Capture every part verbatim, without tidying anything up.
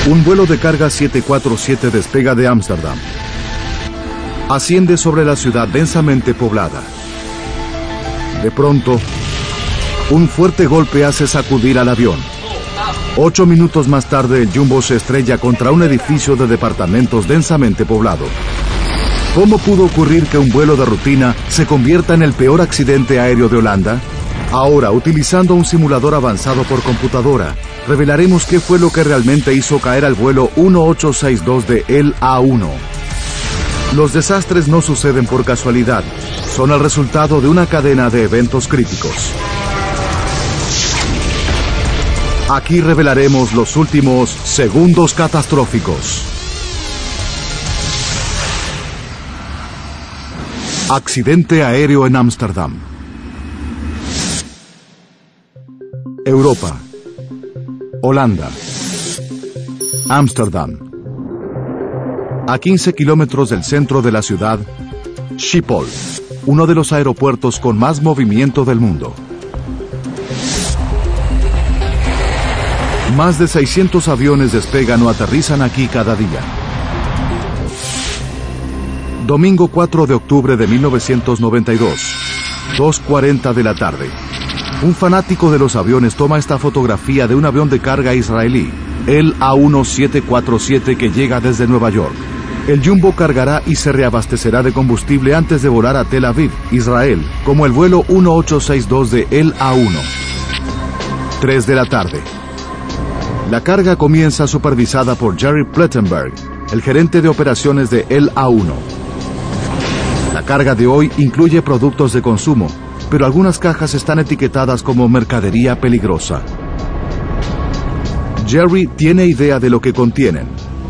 Un vuelo de carga siete cuatro siete despega de Ámsterdam. Asciende sobre la ciudad densamente poblada. De pronto, un fuerte golpe hace sacudir al avión. Ocho minutos más tarde, el Jumbo se estrella contra un edificio de departamentos densamente poblado. ¿Cómo pudo ocurrir que un vuelo de rutina se convierta en el peor accidente aéreo de Holanda? Ahora, utilizando un simulador avanzado por computadora, revelaremos qué fue lo que realmente hizo caer al vuelo uno ocho seis dos de El A uno. Los desastres no suceden por casualidad, son el resultado de una cadena de eventos críticos. Aquí revelaremos los últimos segundos catastróficos. Accidente aéreo en Ámsterdam. Europa. Holanda. Ámsterdam. A quince kilómetros del centro de la ciudad, Schiphol, uno de los aeropuertos con más movimiento del mundo. Más de seiscientos aviones despegan o aterrizan aquí cada día. Domingo cuatro de octubre de mil novecientos noventa y dos, dos cuarenta de la tarde. Un fanático de los aviones toma esta fotografía de un avión de carga israelí, el A uno siete cuatro siete, que llega desde Nueva York. El Jumbo cargará y se reabastecerá de combustible antes de volar a Tel Aviv, Israel, como el vuelo uno ocho seis dos de El A uno. tres de la tarde. La carga comienza supervisada por Jerry Plettenberg, el gerente de operaciones de El A uno. La carga de hoy incluye productos de consumo, pero algunas cajas están etiquetadas como mercadería peligrosa. Jerry tiene idea de lo que contienen.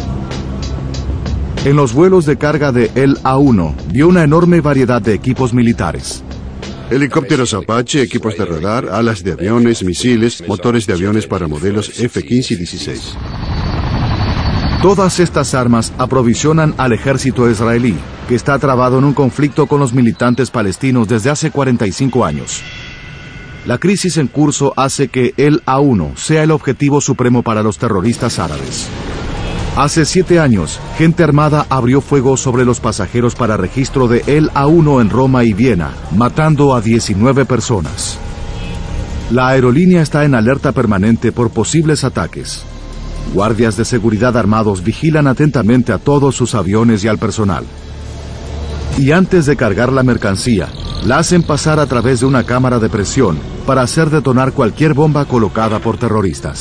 En los vuelos de carga de El A uno vio una enorme variedad de equipos militares. Helicópteros Apache, equipos de radar, alas de aviones, misiles, motores de aviones para modelos F quince y dieciséis. Todas estas armas aprovisionan al ejército israelí, que está trabado en un conflicto con los militantes palestinos desde hace cuarenta y cinco años. La crisis en curso hace que El A uno sea el objetivo supremo para los terroristas árabes. Hace siete años, gente armada abrió fuego sobre los pasajeros para registro de El A uno en Roma y Viena, matando a diecinueve personas. La aerolínea está en alerta permanente por posibles ataques. Guardias de seguridad armados vigilan atentamente a todos sus aviones y al personal. Y antes de cargar la mercancía, la hacen pasar a través de una cámara de presión para hacer detonar cualquier bomba colocada por terroristas.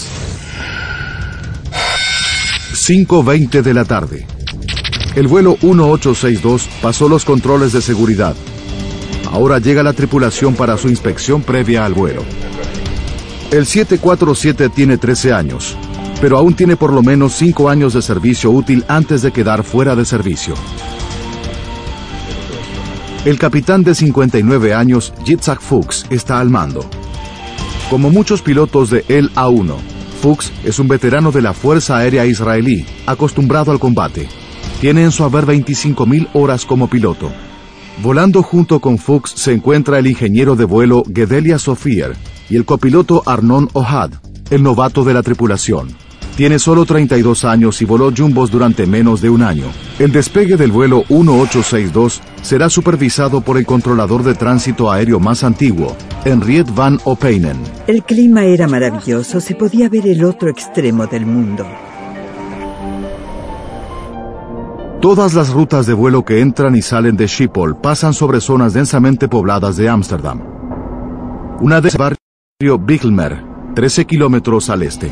cinco veinte de la tarde. El vuelo uno ocho seis dos pasó los controles de seguridad. Ahora llega la tripulación para su inspección previa al vuelo. El siete cuatro siete tiene trece años, pero aún tiene por lo menos cinco años de servicio útil antes de quedar fuera de servicio. El capitán de cincuenta y nueve años, Yitzhak Fuchs, está al mando. Como muchos pilotos de El A uno, Fuchs es un veterano de la Fuerza Aérea Israelí, acostumbrado al combate. Tiene en su haber veinticinco mil horas como piloto. Volando junto con Fuchs se encuentra el ingeniero de vuelo Gedelia Sofier y el copiloto Arnon Ohad, el novato de la tripulación. Tiene solo treinta y dos años y voló jumbos durante menos de un año. El despegue del vuelo uno ocho seis dos será supervisado por el controlador de tránsito aéreo más antiguo, Henriette van Opijnen. El clima era maravilloso, se podía ver el otro extremo del mundo. Todas las rutas de vuelo que entran y salen de Schiphol pasan sobre zonas densamente pobladas de Ámsterdam. Una de ellas es el barrio Bijlmer, trece kilómetros al este.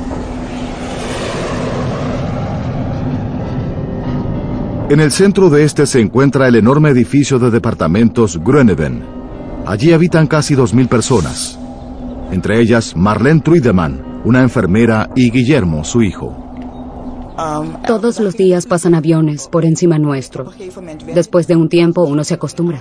En el centro de este se encuentra el enorme edificio de departamentos Groeneveen. Allí habitan casi dos mil personas. Entre ellas, Marlene Truidemann, una enfermera, y Guillermo, su hijo. Todos los días pasan aviones por encima nuestro. Después de un tiempo, uno se acostumbra.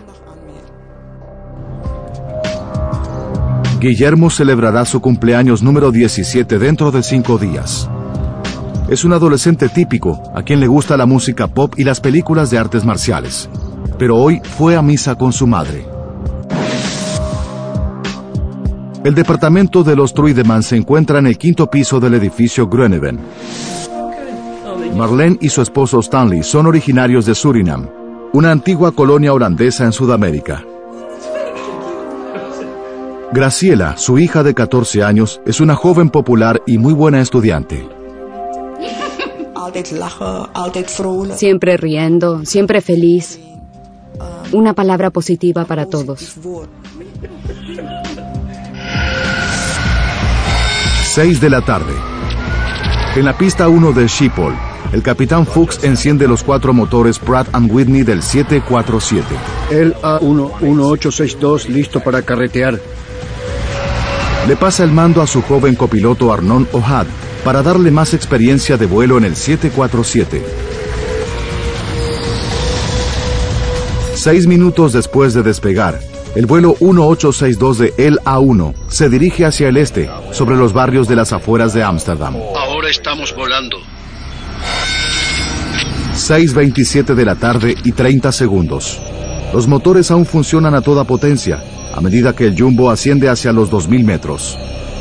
Guillermo celebrará su cumpleaños número diecisiete dentro de cinco días. Es un adolescente típico, a quien le gusta la música pop y las películas de artes marciales. Pero hoy fue a misa con su madre. El departamento de los Truidemann se encuentra en el quinto piso del edificio Groeneveen. Marlene y su esposo Stanley son originarios de Surinam, una antigua colonia holandesa en Sudamérica. Graciela, su hija de catorce años, es una joven popular y muy buena estudiante. Siempre riendo, siempre feliz. Una palabra positiva para todos. seis de la tarde. En la pista uno de Schiphol, el capitán Fuchs enciende los cuatro motores Pratt and Whitney del siete cuatro siete. El A uno uno ocho seis dos listo para carretear. Le pasa el mando a su joven copiloto Arnon Ohad para darle más experiencia de vuelo en el siete cuatro siete. Seis minutos después de despegar, el vuelo uno ocho seis dos de El A uno se dirige hacia el este, sobre los barrios de las afueras de Ámsterdam. Ahora estamos volando. seis veintisiete de la tarde y treinta segundos. Los motores aún funcionan a toda potencia, a medida que el Jumbo asciende hacia los dos mil metros.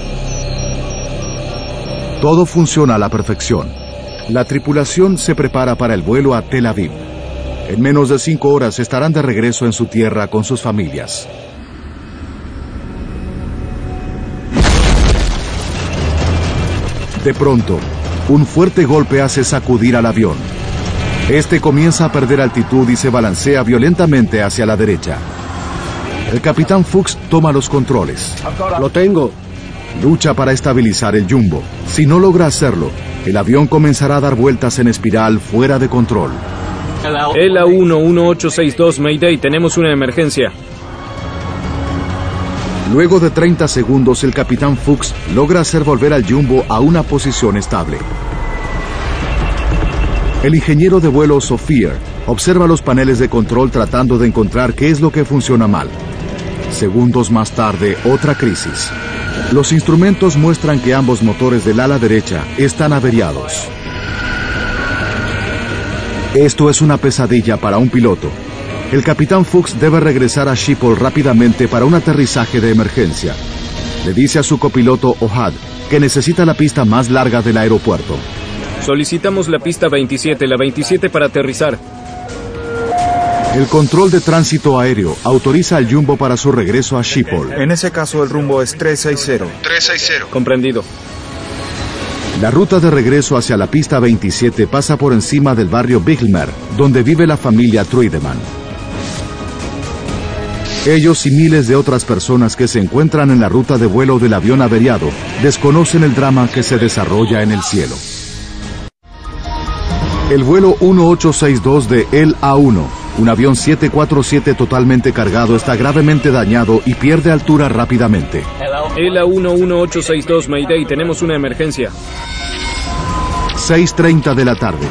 Todo funciona a la perfección. La tripulación se prepara para el vuelo a Tel Aviv. En menos de cinco horas estarán de regreso en su tierra con sus familias. De pronto, un fuerte golpe hace sacudir al avión. Este comienza a perder altitud y se balancea violentamente hacia la derecha. El capitán Fuchs toma los controles. Lo tengo. Lucha para estabilizar el Jumbo. Si no logra hacerlo, el avión comenzará a dar vueltas en espiral fuera de control. El A uno uno ocho seis dos, Mayday, tenemos una emergencia. Luego de treinta segundos, el capitán Fuchs logra hacer volver al Jumbo a una posición estable. El ingeniero de vuelo Sophia observa los paneles de control tratando de encontrar qué es lo que funciona mal. Segundos más tarde, otra crisis. Los instrumentos muestran que ambos motores del ala derecha están averiados. Esto es una pesadilla para un piloto. El capitán Fuchs debe regresar a Schiphol rápidamente para un aterrizaje de emergencia. Le dice a su copiloto Ohad que necesita la pista más larga del aeropuerto. Solicitamos la pista veintisiete, la veintisiete para aterrizar. El control de tránsito aéreo autoriza al Jumbo para su regreso a Schiphol. En ese caso el rumbo es tres seis cero. tres seis cero. Comprendido. La ruta de regreso hacia la pista veintisiete pasa por encima del barrio Bijlmer, donde vive la familia Truidemann. Ellos y miles de otras personas que se encuentran en la ruta de vuelo del avión averiado desconocen el drama que se desarrolla en el cielo. El vuelo uno ocho seis dos de El A uno, un avión siete cuatro siete totalmente cargado, está gravemente dañado y pierde altura rápidamente. El A uno uno ocho seis dos, Mayday, tenemos una emergencia. seis treinta de la tarde.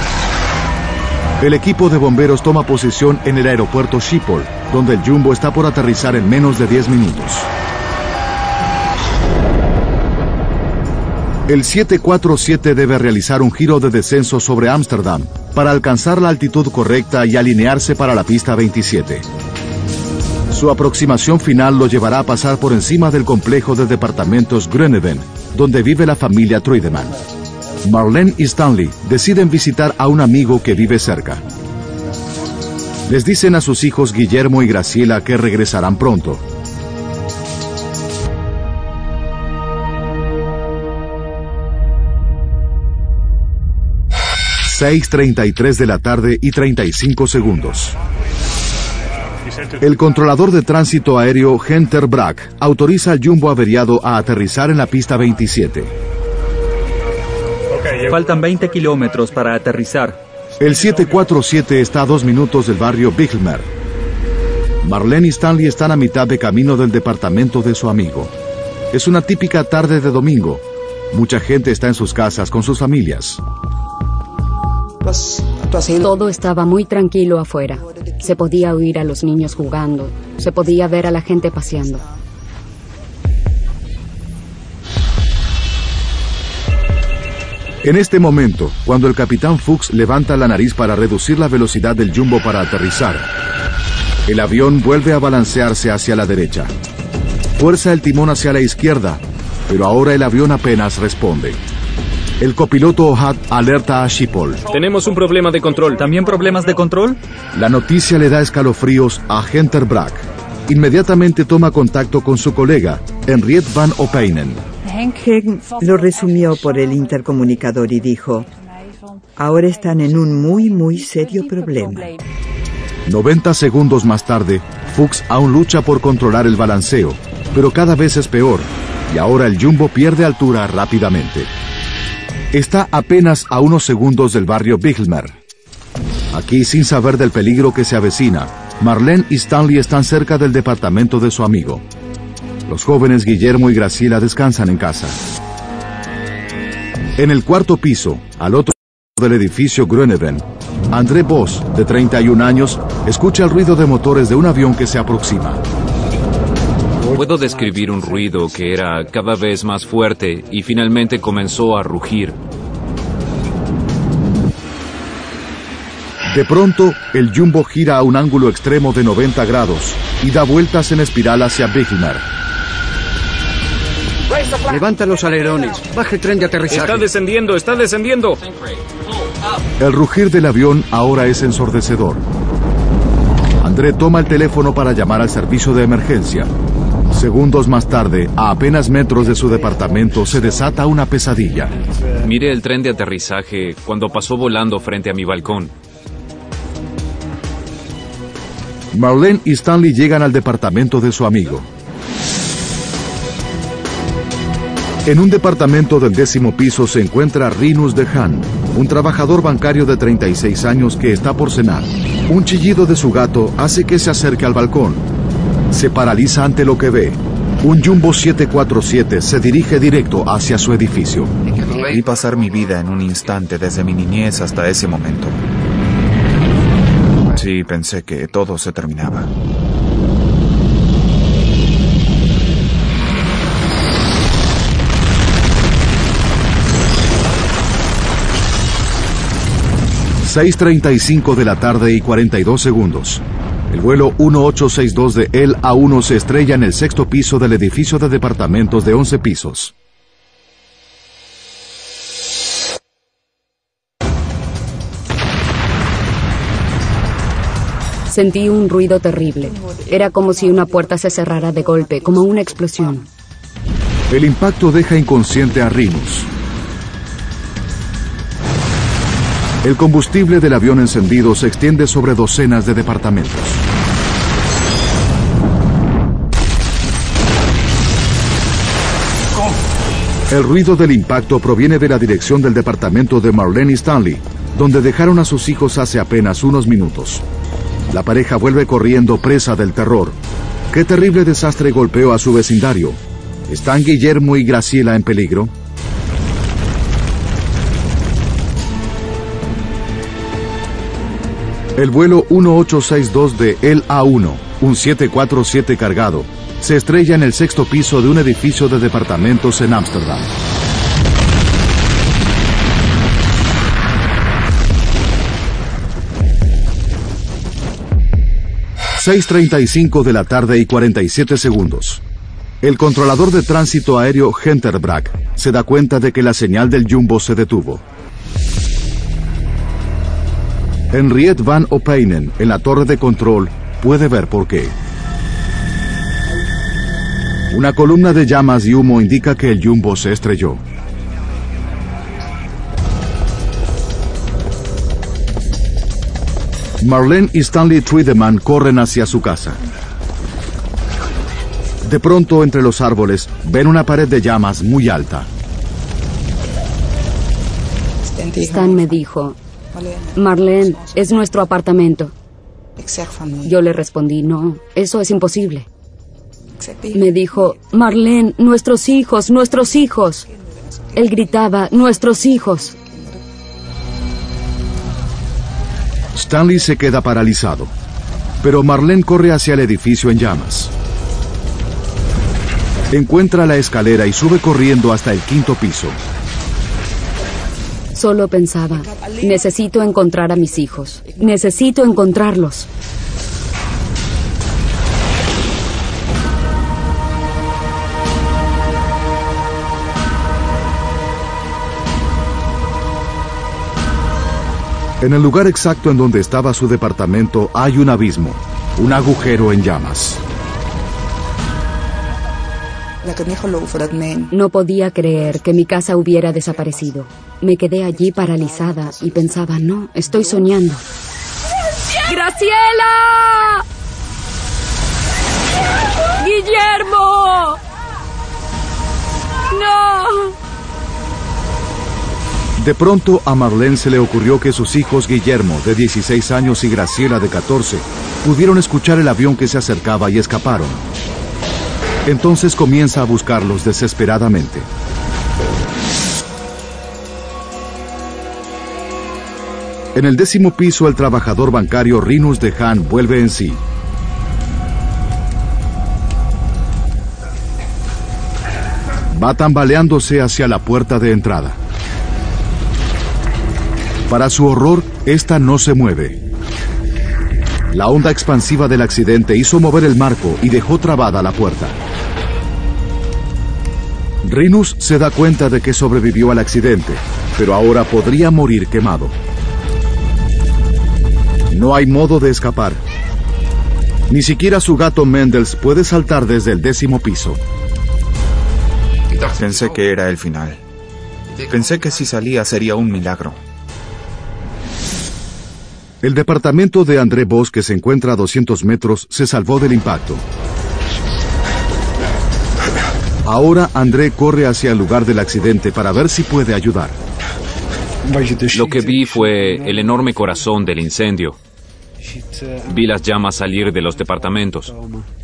El equipo de bomberos toma posición en el aeropuerto Schiphol, donde el Jumbo está por aterrizar en menos de diez minutos. El siete cuatro siete debe realizar un giro de descenso sobre Ámsterdam para alcanzar la altitud correcta y alinearse para la pista veintisiete. Su aproximación final lo llevará a pasar por encima del complejo de departamentos Gröneven, donde vive la familia Truidemann. Marlene y Stanley deciden visitar a un amigo que vive cerca. Les dicen a sus hijos Guillermo y Graciela que regresarán pronto. seis treinta y tres de la tarde y treinta y cinco segundos. El controlador de tránsito aéreo Henter Brack autoriza al Jumbo averiado a aterrizar en la pista veintisiete. Faltan veinte kilómetros para aterrizar. El siete cuatro siete está a dos minutos del barrio Bijlmer. Marlene y Stanley están a mitad de camino del departamento de su amigo. Es una típica tarde de domingo. Mucha gente está en sus casas con sus familias. Todo estaba muy tranquilo afuera. Se podía oír a los niños jugando. Se podía ver a la gente paseando. En este momento, cuando el capitán Fuchs levanta la nariz para reducir la velocidad del Jumbo para aterrizar, el avión vuelve a balancearse hacia la derecha. Fuerza el timón hacia la izquierda, pero ahora el avión apenas responde. El copiloto Ohad alerta a Schiphol. Tenemos un problema de control. ¿También problemas de control? La noticia le da escalofríos a Hunter Brack. Inmediatamente toma contacto con su colega, Henriette van Opijnen. Henk lo resumió por el intercomunicador y dijo: ahora están en un muy, muy serio problema. noventa segundos más tarde, Fuchs aún lucha por controlar el balanceo, pero cada vez es peor, y ahora el Jumbo pierde altura rápidamente. Está apenas a unos segundos del barrio Bijlmer. Aquí, sin saber del peligro que se avecina, Marlene y Stanley están cerca del departamento de su amigo. Los jóvenes Guillermo y Graciela descansan en casa. En el cuarto piso, al otro lado del edificio Gröneven, André Voss, de treinta y un años, escucha el ruido de motores de un avión que se aproxima. Puedo describir un ruido que era cada vez más fuerte y finalmente comenzó a rugir. De pronto, el Jumbo gira a un ángulo extremo de noventa grados y da vueltas en espiral hacia Bijlmer. Levanta los alerones. Baje el tren de aterrizaje. Está descendiendo, está descendiendo. El rugir del avión ahora es ensordecedor. André toma el teléfono para llamar al servicio de emergencia. Segundos más tarde, a apenas metros de su departamento, se desata una pesadilla. Mire el tren de aterrizaje cuando pasó volando frente a mi balcón. Marlene y Stanley llegan al departamento de su amigo. En un departamento del décimo piso se encuentra Rinus de Haan, un trabajador bancario de treinta y seis años que está por cenar. Un chillido de su gato hace que se acerque al balcón. Se paraliza ante lo que ve. Un Jumbo siete cuatro siete se dirige directo hacia su edificio. Vi pasar mi vida en un instante desde mi niñez hasta ese momento. Sí, pensé que todo se terminaba. seis treinta y cinco de la tarde y cuarenta y dos segundos. El vuelo uno ocho seis dos de El A uno se estrella en el sexto piso del edificio de departamentos de once pisos. Sentí un ruido terrible. Era como si una puerta se cerrara de golpe, como una explosión. El impacto deja inconsciente a Rinus. El combustible del avión encendido se extiende sobre docenas de departamentos. El ruido del impacto proviene de la dirección del departamento de Marlene y Stanley, donde dejaron a sus hijos hace apenas unos minutos. La pareja vuelve corriendo presa del terror. ¿Qué terrible desastre golpeó a su vecindario? ¿Están Guillermo y Graciela en peligro? El vuelo uno ocho seis dos de El A uno, un siete cuatro siete cargado, se estrella en el sexto piso de un edificio de departamentos en Ámsterdam. seis treinta y cinco de la tarde y cuarenta y siete segundos. El controlador de tránsito aéreo Hunter Brack se da cuenta de que la señal del Jumbo se detuvo. Henriette van Opijnen, en la torre de control, puede ver por qué. Una columna de llamas y humo indica que el Jumbo se estrelló. Marlene y Stanley Triedemann corren hacia su casa. De pronto, entre los árboles, ven una pared de llamas muy alta. Stan me dijo: Marlene, es nuestro apartamento. Yo le respondí: no, eso es imposible. Me dijo: Marlene, nuestros hijos, nuestros hijos. Él gritaba: nuestros hijos. Stanley se queda paralizado, pero Marlene corre hacia el edificio en llamas. Encuentra la escalera y sube corriendo hasta el quinto piso. Solo pensaba: necesito encontrar a mis hijos. Necesito encontrarlos. En el lugar exacto en donde estaba su departamento hay un abismo, un agujero en llamas. No podía creer que mi casa hubiera desaparecido. Me quedé allí paralizada y pensaba, no, estoy soñando. ¡Graciela! ¡Guillermo! ¡No! De pronto a Marlene se le ocurrió que sus hijos Guillermo, de dieciséis años, y Graciela, de catorce, pudieron escuchar el avión que se acercaba y escaparon. Entonces comienza a buscarlos desesperadamente. En el décimo piso, el trabajador bancario Rinus de Haan vuelve en sí. Va tambaleándose hacia la puerta de entrada. Para su horror, esta no se mueve. La onda expansiva del accidente hizo mover el marco y dejó trabada la puerta. Rinus se da cuenta de que sobrevivió al accidente, pero ahora podría morir quemado. No hay modo de escapar. Ni siquiera su gato Mendels puede saltar desde el décimo piso. Pensé que era el final. Pensé que si salía sería un milagro. El departamento de André Vos, que se encuentra a doscientos metros, se salvó del impacto. Ahora André corre hacia el lugar del accidente para ver si puede ayudar. Lo que vi fue el enorme corazón del incendio. Vi las llamas salir de los departamentos.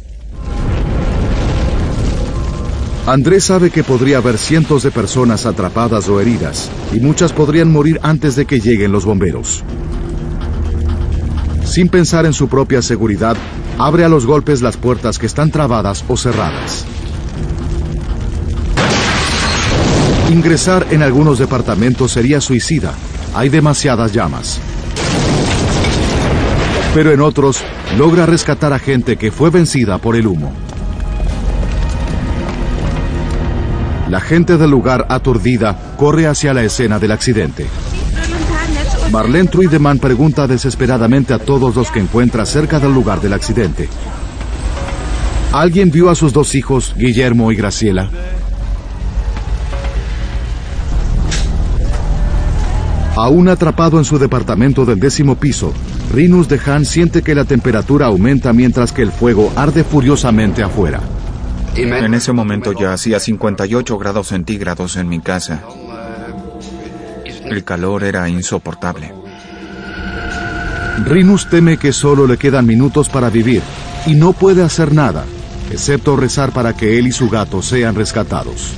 André sabe que podría haber cientos de personas atrapadas o heridas, y muchas podrían morir antes de que lleguen los bomberos. Sin pensar en su propia seguridad, abre a los golpes las puertas que están trabadas o cerradas. Ingresar en algunos departamentos sería suicida. Hay demasiadas llamas. Pero en otros, logra rescatar a gente que fue vencida por el humo. La gente del lugar, aturdida, corre hacia la escena del accidente. Marlene Truidemann pregunta desesperadamente a todos los que encuentra cerca del lugar del accidente. ¿Alguien vio a sus dos hijos, Guillermo y Graciela? Aún atrapado en su departamento del décimo piso, Rinus de Haan siente que la temperatura aumenta mientras que el fuego arde furiosamente afuera. En ese momento ya hacía cincuenta y ocho grados centígrados en mi casa. El calor era insoportable. Rinus teme que solo le quedan minutos para vivir y no puede hacer nada, excepto rezar para que él y su gato sean rescatados.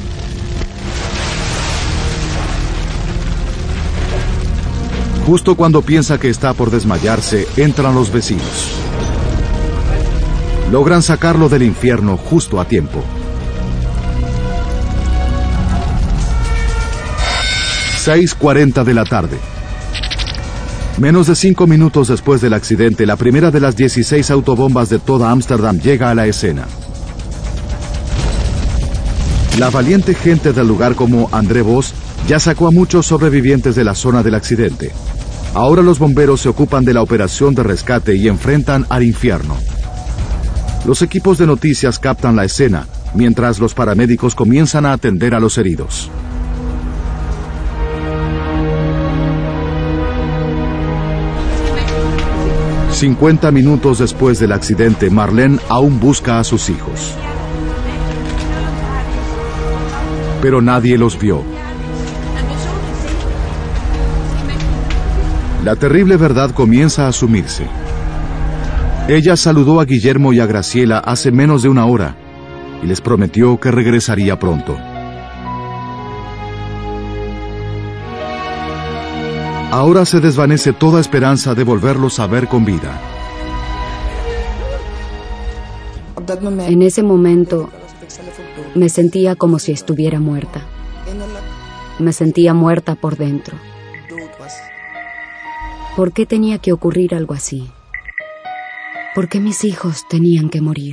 Justo cuando piensa que está por desmayarse, entran los vecinos. Logran sacarlo del infierno justo a tiempo. seis cuarenta de la tarde. Menos de cinco minutos después del accidente, la primera de las dieciséis autobombas de toda Ámsterdam llega a la escena. La valiente gente del lugar, como André Vos, ya sacó a muchos sobrevivientes de la zona del accidente. Ahora los bomberos se ocupan de la operación de rescate y enfrentan al infierno. Los equipos de noticias captan la escena, mientras los paramédicos comienzan a atender a los heridos. cincuenta minutos después del accidente, Marlene aún busca a sus hijos. Pero nadie los vio. La terrible verdad comienza a asumirse. Ella saludó a Guillermo y a Graciela hace menos de una hora y les prometió que regresaría pronto. Ahora se desvanece toda esperanza de volverlos a ver con vida. En ese momento me sentía como si estuviera muerta. Me sentía muerta por dentro. ¿Por qué tenía que ocurrir algo así? ¿Por qué mis hijos tenían que morir?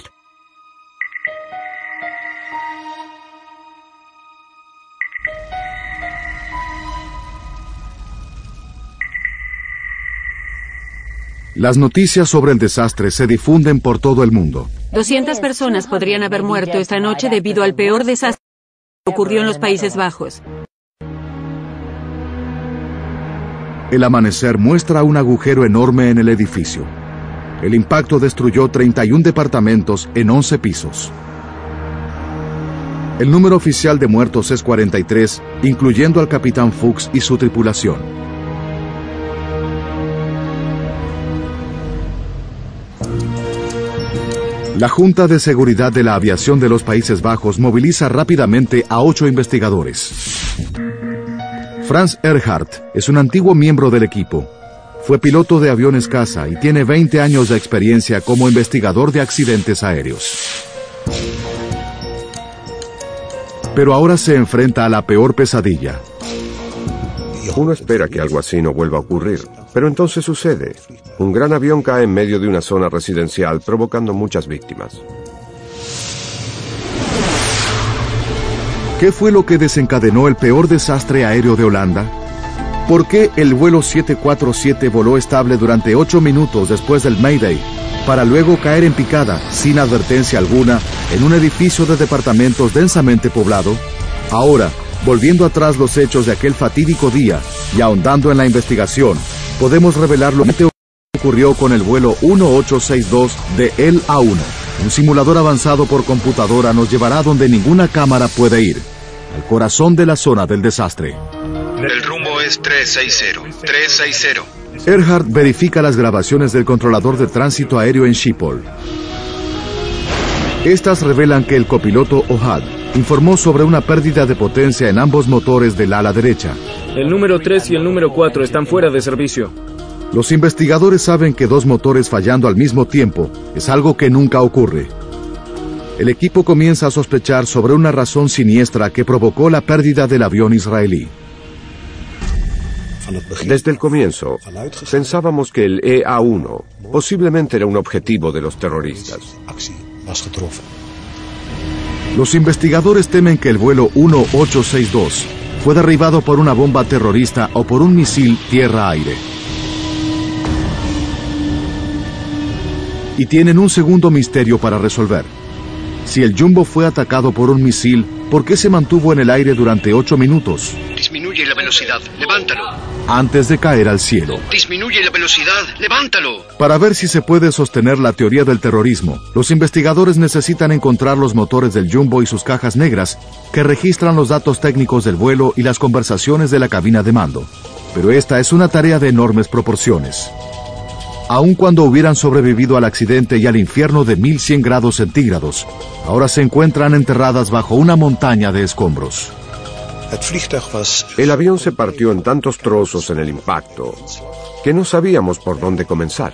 Las noticias sobre el desastre se difunden por todo el mundo. doscientas personas podrían haber muerto esta noche debido al peor desastre que ocurrió en los Países Bajos. El amanecer muestra un agujero enorme en el edificio. El impacto destruyó treinta y un departamentos en once pisos. El número oficial de muertos es cuarenta y tres, incluyendo al capitán Fuchs y su tripulación. La Junta de Seguridad de la Aviación de los Países Bajos moviliza rápidamente a ocho investigadores. Franz Erhardt es un antiguo miembro del equipo. Fue piloto de aviones caza y tiene veinte años de experiencia como investigador de accidentes aéreos. Pero ahora se enfrenta a la peor pesadilla. Uno espera que algo así no vuelva a ocurrir, pero entonces sucede. Un gran avión cae en medio de una zona residencial, provocando muchas víctimas. ¿Qué fue lo que desencadenó el peor desastre aéreo de Holanda? ¿Por qué el vuelo siete cuatro siete voló estable durante ocho minutos después del Mayday, para luego caer en picada, sin advertencia alguna, en un edificio de departamentos densamente poblado? Ahora, volviendo atrás los hechos de aquel fatídico día y ahondando en la investigación, podemos revelar lo que ocurrió con el vuelo uno ocho seis dos de el A uno. Un simulador avanzado por computadora nos llevará donde ninguna cámara puede ir, al corazón de la zona del desastre. El rumbo es tres seis cero, tres seis cero. Erhardt verifica las grabaciones del controlador de tránsito aéreo en Schiphol. Estas revelan que el copiloto Ohad informó sobre una pérdida de potencia en ambos motores del ala derecha. El número tres y el número cuatro están fuera de servicio. Los investigadores saben que dos motores fallando al mismo tiempo es algo que nunca ocurre. El equipo comienza a sospechar sobre una razón siniestra que provocó la pérdida del avión israelí. Desde el comienzo, pensábamos que el E A uno posiblemente era un objetivo de los terroristas. Los investigadores temen que el vuelo uno ocho seis dos fue derribado por una bomba terrorista o por un misil tierra-aire. Y tienen un segundo misterio para resolver. Si el Jumbo fue atacado por un misil, ¿por qué se mantuvo en el aire durante ocho minutos? Disminuye la velocidad, levántalo. Antes de caer al cielo. Disminuye la velocidad, levántalo. Para ver si se puede sostener la teoría del terrorismo, los investigadores necesitan encontrar los motores del Jumbo y sus cajas negras, que registran los datos técnicos del vuelo y las conversaciones de la cabina de mando. Pero esta es una tarea de enormes proporciones. Aun cuando hubieran sobrevivido al accidente y al infierno de mil cien grados centígrados, ahora se encuentran enterradas bajo una montaña de escombros. El avión se partió en tantos trozos en el impacto que no sabíamos por dónde comenzar.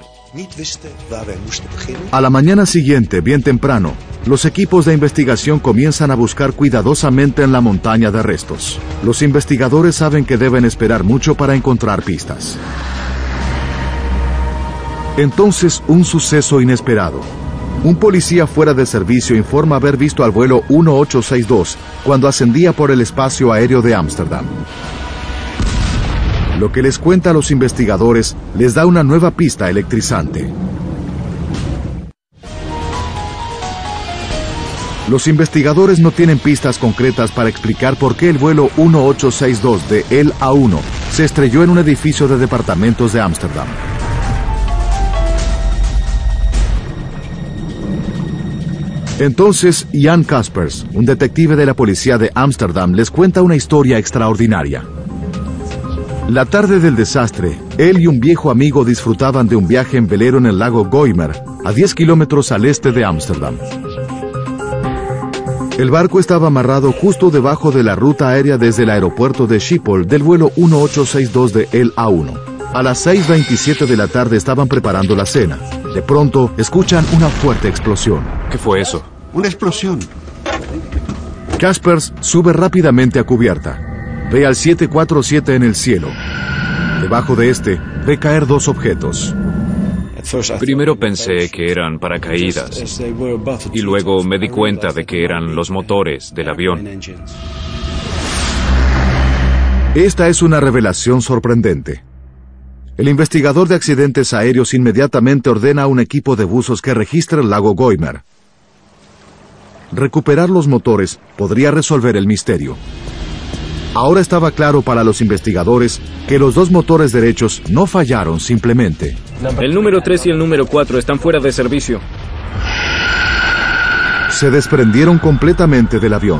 A la mañana siguiente, bien temprano, los equipos de investigación comienzan a buscar cuidadosamente en la montaña de restos. Los investigadores saben que deben esperar mucho para encontrar pistas. Entonces, un suceso inesperado. Un policía fuera de servicio informa haber visto al vuelo uno ocho seis dos cuando ascendía por el espacio aéreo de Ámsterdam. Lo que les cuenta a los investigadores les da una nueva pista electrizante. Los investigadores no tienen pistas concretas para explicar por qué el vuelo uno ocho seis dos de el A uno se estrelló en un edificio de departamentos de Ámsterdam. Entonces, Jan Kaspers, un detective de la policía de Ámsterdam, les cuenta una historia extraordinaria. La tarde del desastre, él y un viejo amigo disfrutaban de un viaje en velero en el lago Goimer, a diez kilómetros al este de Ámsterdam. El barco estaba amarrado justo debajo de la ruta aérea desde el aeropuerto de Schiphol del vuelo uno ocho seis dos de el A uno. A las seis veintisiete de la tarde estaban preparando la cena. De pronto, escuchan una fuerte explosión. ¿Qué fue eso? Una explosión. Kaspers sube rápidamente a cubierta. Ve al siete cuatro siete en el cielo. Debajo de este, ve caer dos objetos. Primero pensé que eran paracaídas y luego me di cuenta de que eran los motores del avión. Esta es una revelación sorprendente. El investigador de accidentes aéreos inmediatamente ordena a un equipo de buzos que registre el lago Goymer. Recuperar los motores podría resolver el misterio. Ahora estaba claro para los investigadores que los dos motores derechos no fallaron simplemente. El número tres y el número cuatro están fuera de servicio. Se desprendieron completamente del avión.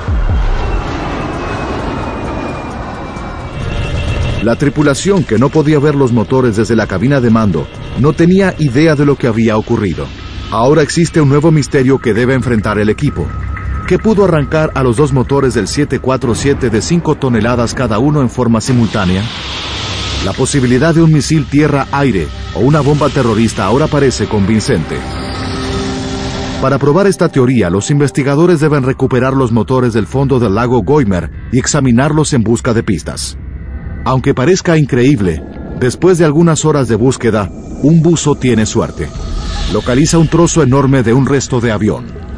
La tripulación, que no podía ver los motores desde la cabina de mando, no tenía idea de lo que había ocurrido. Ahora existe un nuevo misterio que debe enfrentar el equipo. ¿Qué pudo arrancar a los dos motores del siete cuatro siete de cinco toneladas cada uno en forma simultánea? La posibilidad de un misil tierra-aire o una bomba terrorista ahora parece convincente. Para probar esta teoría, los investigadores deben recuperar los motores del fondo del lago Goymer y examinarlos en busca de pistas. Aunque parezca increíble, después de algunas horas de búsqueda, un buzo tiene suerte. Localiza un trozo enorme de un resto de avión.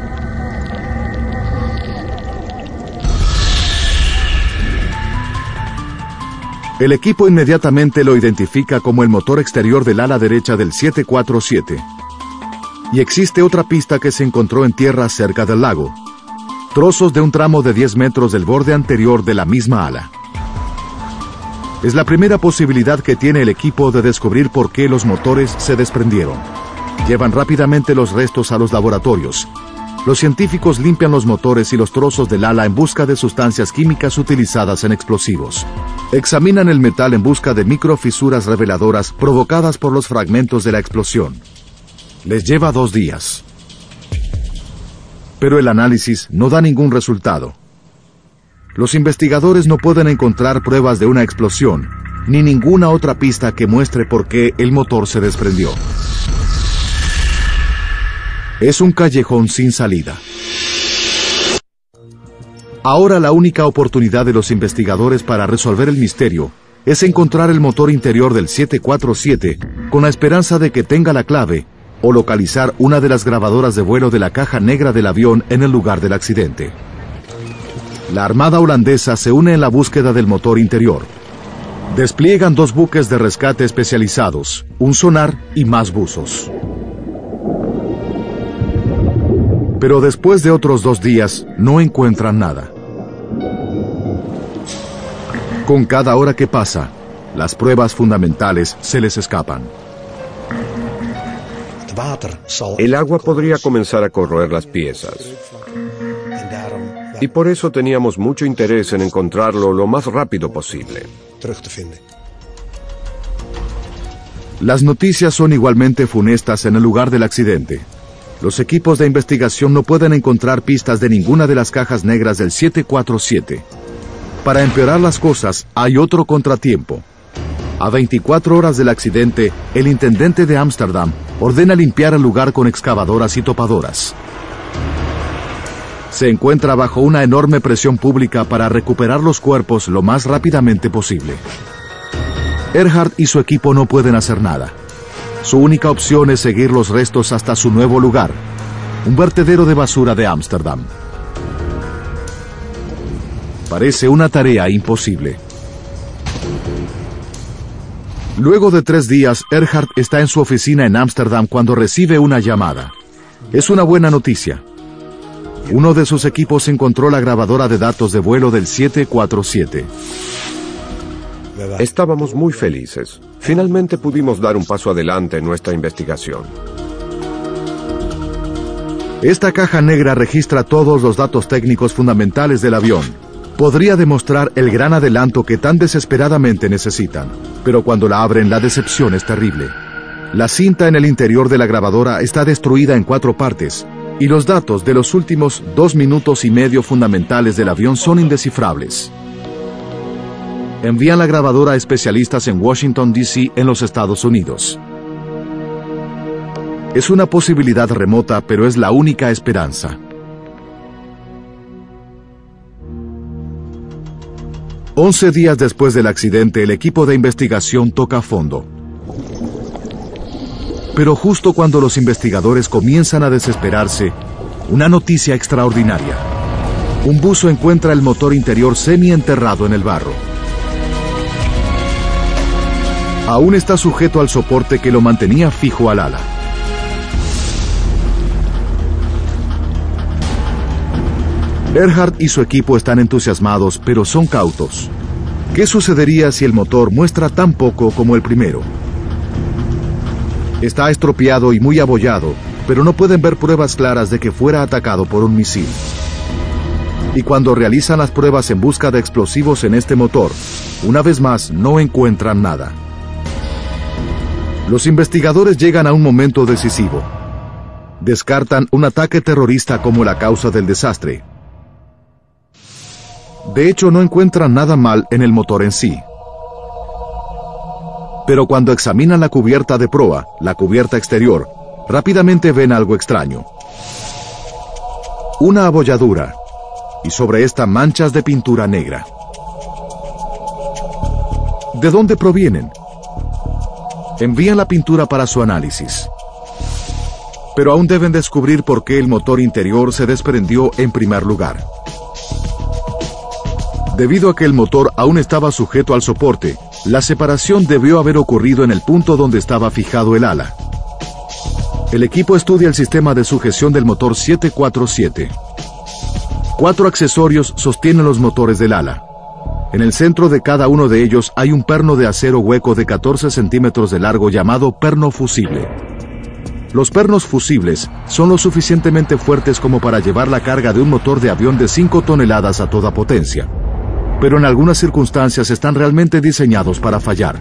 El equipo inmediatamente lo identifica como el motor exterior del ala derecha del siete cuatro siete. Y existe otra pista que se encontró en tierra cerca del lago. Trozos de un tramo de diez metros del borde anterior de la misma ala. Es la primera posibilidad que tiene el equipo de descubrir por qué los motores se desprendieron. Llevan rápidamente los restos a los laboratorios. Los científicos limpian los motores y los trozos del ala en busca de sustancias químicas utilizadas en explosivos. Examinan el metal en busca de microfisuras reveladoras provocadas por los fragmentos de la explosión. Les lleva dos días. Pero el análisis no da ningún resultado. Los investigadores no pueden encontrar pruebas de una explosión, ni ninguna otra pista que muestre por qué el motor se desprendió. Es un callejón sin salida. Ahora la única oportunidad de los investigadores para resolver el misterio es encontrar el motor interior del siete cuatro siete con la esperanza de que tenga la clave o localizar una de las grabadoras de vuelo de la caja negra del avión en el lugar del accidente. La Armada holandesa se une en la búsqueda del motor interior. Despliegan dos buques de rescate especializados, un sonar y más buzos. Pero después de otros dos días, no encuentran nada. Con cada hora que pasa, las pruebas fundamentales se les escapan. El agua podría comenzar a corroer las piezas. Y por eso teníamos mucho interés en encontrarlo lo más rápido posible. Las noticias son igualmente funestas en el lugar del accidente. Los equipos de investigación no pueden encontrar pistas de ninguna de las cajas negras del siete cuatro siete. Para empeorar las cosas, hay otro contratiempo. A veinticuatro horas del accidente, el intendente de Ámsterdam ordena limpiar el lugar con excavadoras y topadoras. Se encuentra bajo una enorme presión pública para recuperar los cuerpos lo más rápidamente posible. Erhard y su equipo no pueden hacer nada. Su única opción es seguir los restos hasta su nuevo lugar, un vertedero de basura de Ámsterdam. Parece una tarea imposible. Luego de tres días, Erhard está en su oficina en Ámsterdam cuando recibe una llamada. Es una buena noticia. Uno de sus equipos encontró la grabadora de datos de vuelo del siete cuatro siete. Estábamos muy felices. Finalmente pudimos dar un paso adelante en nuestra investigación. Esta caja negra registra todos los datos técnicos fundamentales del avión. Podría demostrar el gran adelanto que tan desesperadamente necesitan, pero cuando la abren la decepción es terrible. La cinta en el interior de la grabadora está destruida en cuatro partes, y los datos de los últimos dos minutos y medio fundamentales del avión son indescifrables. Envían la grabadora a especialistas en Washington, D C, en los Estados Unidos. Es una posibilidad remota, pero es la única esperanza. Once días después del accidente, el equipo de investigación toca fondo. Pero justo cuando los investigadores comienzan a desesperarse, una noticia extraordinaria. Un buzo encuentra el motor interior semi-enterrado en el barro. Aún está sujeto al soporte que lo mantenía fijo al ala. Earhart y su equipo están entusiasmados, pero son cautos. ¿Qué sucedería si el motor muestra tan poco como el primero? Está estropeado y muy abollado, pero no pueden ver pruebas claras de que fuera atacado por un misil. Y cuando realizan las pruebas en busca de explosivos en este motor, una vez más no encuentran nada. Los investigadores llegan a un momento decisivo. Descartan un ataque terrorista como la causa del desastre. De hecho, no encuentran nada mal en el motor en sí. Pero cuando examinan la cubierta de proa, la cubierta exterior, rápidamente ven algo extraño. Una abolladura, y sobre esta manchas de pintura negra. ¿De dónde provienen? Envían la pintura para su análisis. Pero aún deben descubrir por qué el motor interior se desprendió en primer lugar. Debido a que el motor aún estaba sujeto al soporte, la separación debió haber ocurrido en el punto donde estaba fijado el ala. El equipo estudia el sistema de sujeción del motor siete cuatro siete. Cuatro accesorios sostienen los motores del ala. En el centro de cada uno de ellos hay un perno de acero hueco de catorce centímetros de largo llamado perno fusible. Los pernos fusibles son lo suficientemente fuertes como para llevar la carga de un motor de avión de cinco toneladas a toda potencia. Pero en algunas circunstancias están realmente diseñados para fallar.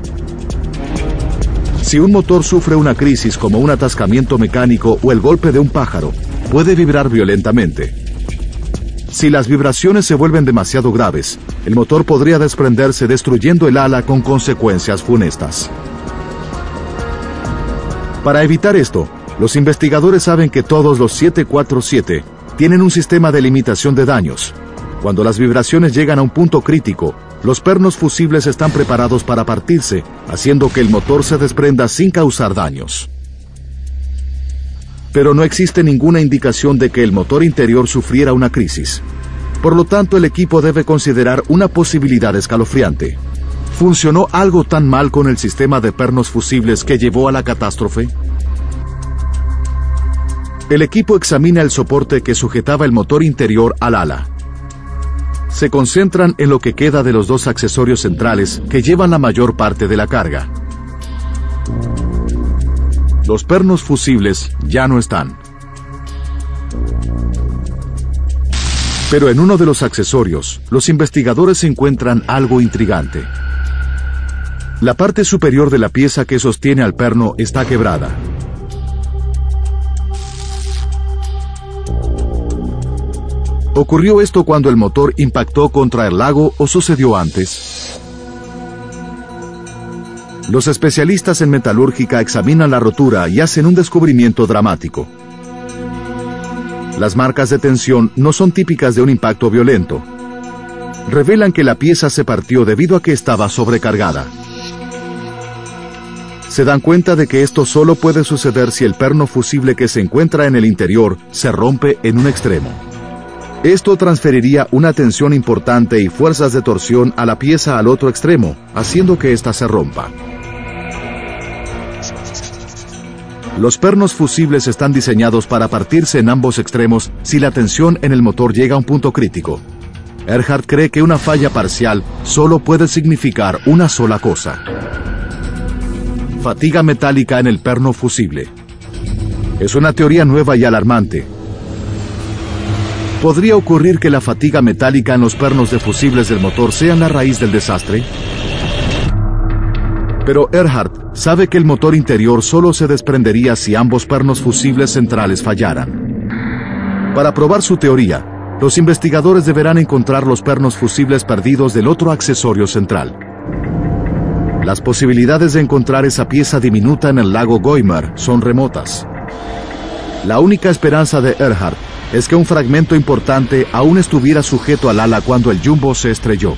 Si un motor sufre una crisis como un atascamiento mecánico o el golpe de un pájaro, puede vibrar violentamente. Si las vibraciones se vuelven demasiado graves, el motor podría desprenderse destruyendo el ala con consecuencias funestas. Para evitar esto, los investigadores saben que todos los siete cuatro siete tienen un sistema de limitación de daños. Cuando las vibraciones llegan a un punto crítico, los pernos fusibles están preparados para partirse, haciendo que el motor se desprenda sin causar daños. Pero no existe ninguna indicación de que el motor interior sufriera una crisis. Por lo tanto, el equipo debe considerar una posibilidad escalofriante. ¿Funcionó algo tan mal con el sistema de pernos fusibles que llevó a la catástrofe? El equipo examina el soporte que sujetaba el motor interior al ala. Se concentran en lo que queda de los dos accesorios centrales que llevan la mayor parte de la carga. Los pernos fusibles ya no están. Pero en uno de los accesorios, los investigadores encuentran algo intrigante. La parte superior de la pieza que sostiene al perno está quebrada. ¿Ocurrió esto cuando el motor impactó contra el lago o sucedió antes? Los especialistas en metalúrgica examinan la rotura y hacen un descubrimiento dramático. Las marcas de tensión no son típicas de un impacto violento. Revelan que la pieza se partió debido a que estaba sobrecargada. Se dan cuenta de que esto solo puede suceder si el perno fusible que se encuentra en el interior se rompe en un extremo. Esto transferiría una tensión importante y fuerzas de torsión a la pieza al otro extremo, haciendo que ésta se rompa. Los pernos fusibles están diseñados para partirse en ambos extremos si la tensión en el motor llega a un punto crítico. Earhart cree que una falla parcial solo puede significar una sola cosa: fatiga metálica en el perno fusible. Es una teoría nueva y alarmante. ¿Podría ocurrir que la fatiga metálica en los pernos de fusibles del motor sean la raíz del desastre? Pero Earhart sabe que el motor interior solo se desprendería si ambos pernos fusibles centrales fallaran. Para probar su teoría, los investigadores deberán encontrar los pernos fusibles perdidos del otro accesorio central. Las posibilidades de encontrar esa pieza diminuta en el lago Goymer son remotas. La única esperanza de Earhart es que un fragmento importante aún estuviera sujeto al ala cuando el jumbo se estrelló.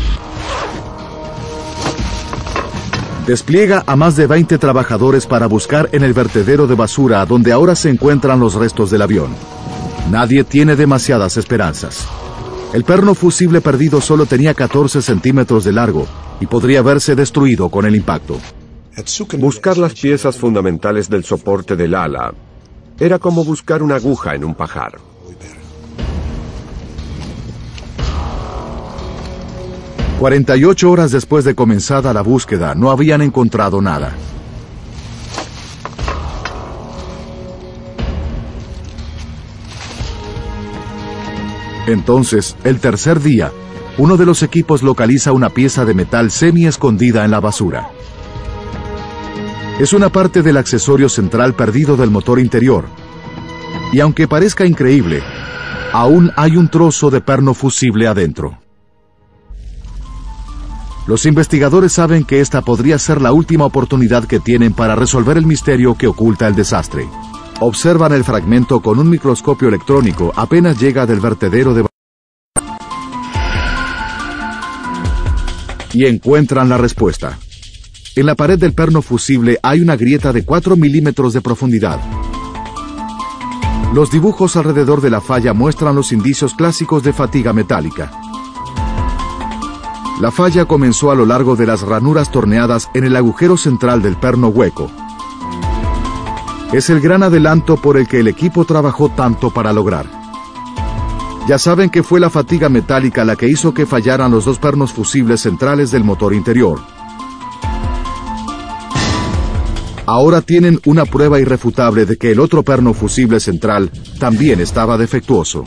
Despliega a más de veinte trabajadores para buscar en el vertedero de basura donde ahora se encuentran los restos del avión. Nadie tiene demasiadas esperanzas. El perno fusible perdido solo tenía catorce centímetros de largo y podría haberse destruido con el impacto. Buscar las piezas fundamentales del soporte del ala era como buscar una aguja en un pajar. cuarenta y ocho horas después de comenzada la búsqueda, no habían encontrado nada. Entonces, el tercer día, uno de los equipos localiza una pieza de metal semi escondida en la basura. Es una parte del accesorio central perdido del motor interior. Y aunque parezca increíble, aún hay un trozo de perno fusible adentro. Los investigadores saben que esta podría ser la última oportunidad que tienen para resolver el misterio que oculta el desastre. Observan el fragmento con un microscopio electrónico apenas llega del vertedero de... y encuentran la respuesta. En la pared del perno fusible hay una grieta de cuatro milímetros de profundidad. Los dibujos alrededor de la falla muestran los indicios clásicos de fatiga metálica. La falla comenzó a lo largo de las ranuras torneadas en el agujero central del perno hueco. Es el gran adelanto por el que el equipo trabajó tanto para lograr. Ya saben que fue la fatiga metálica la que hizo que fallaran los dos pernos fusibles centrales del motor interior. Ahora tienen una prueba irrefutable de que el otro perno fusible central también estaba defectuoso.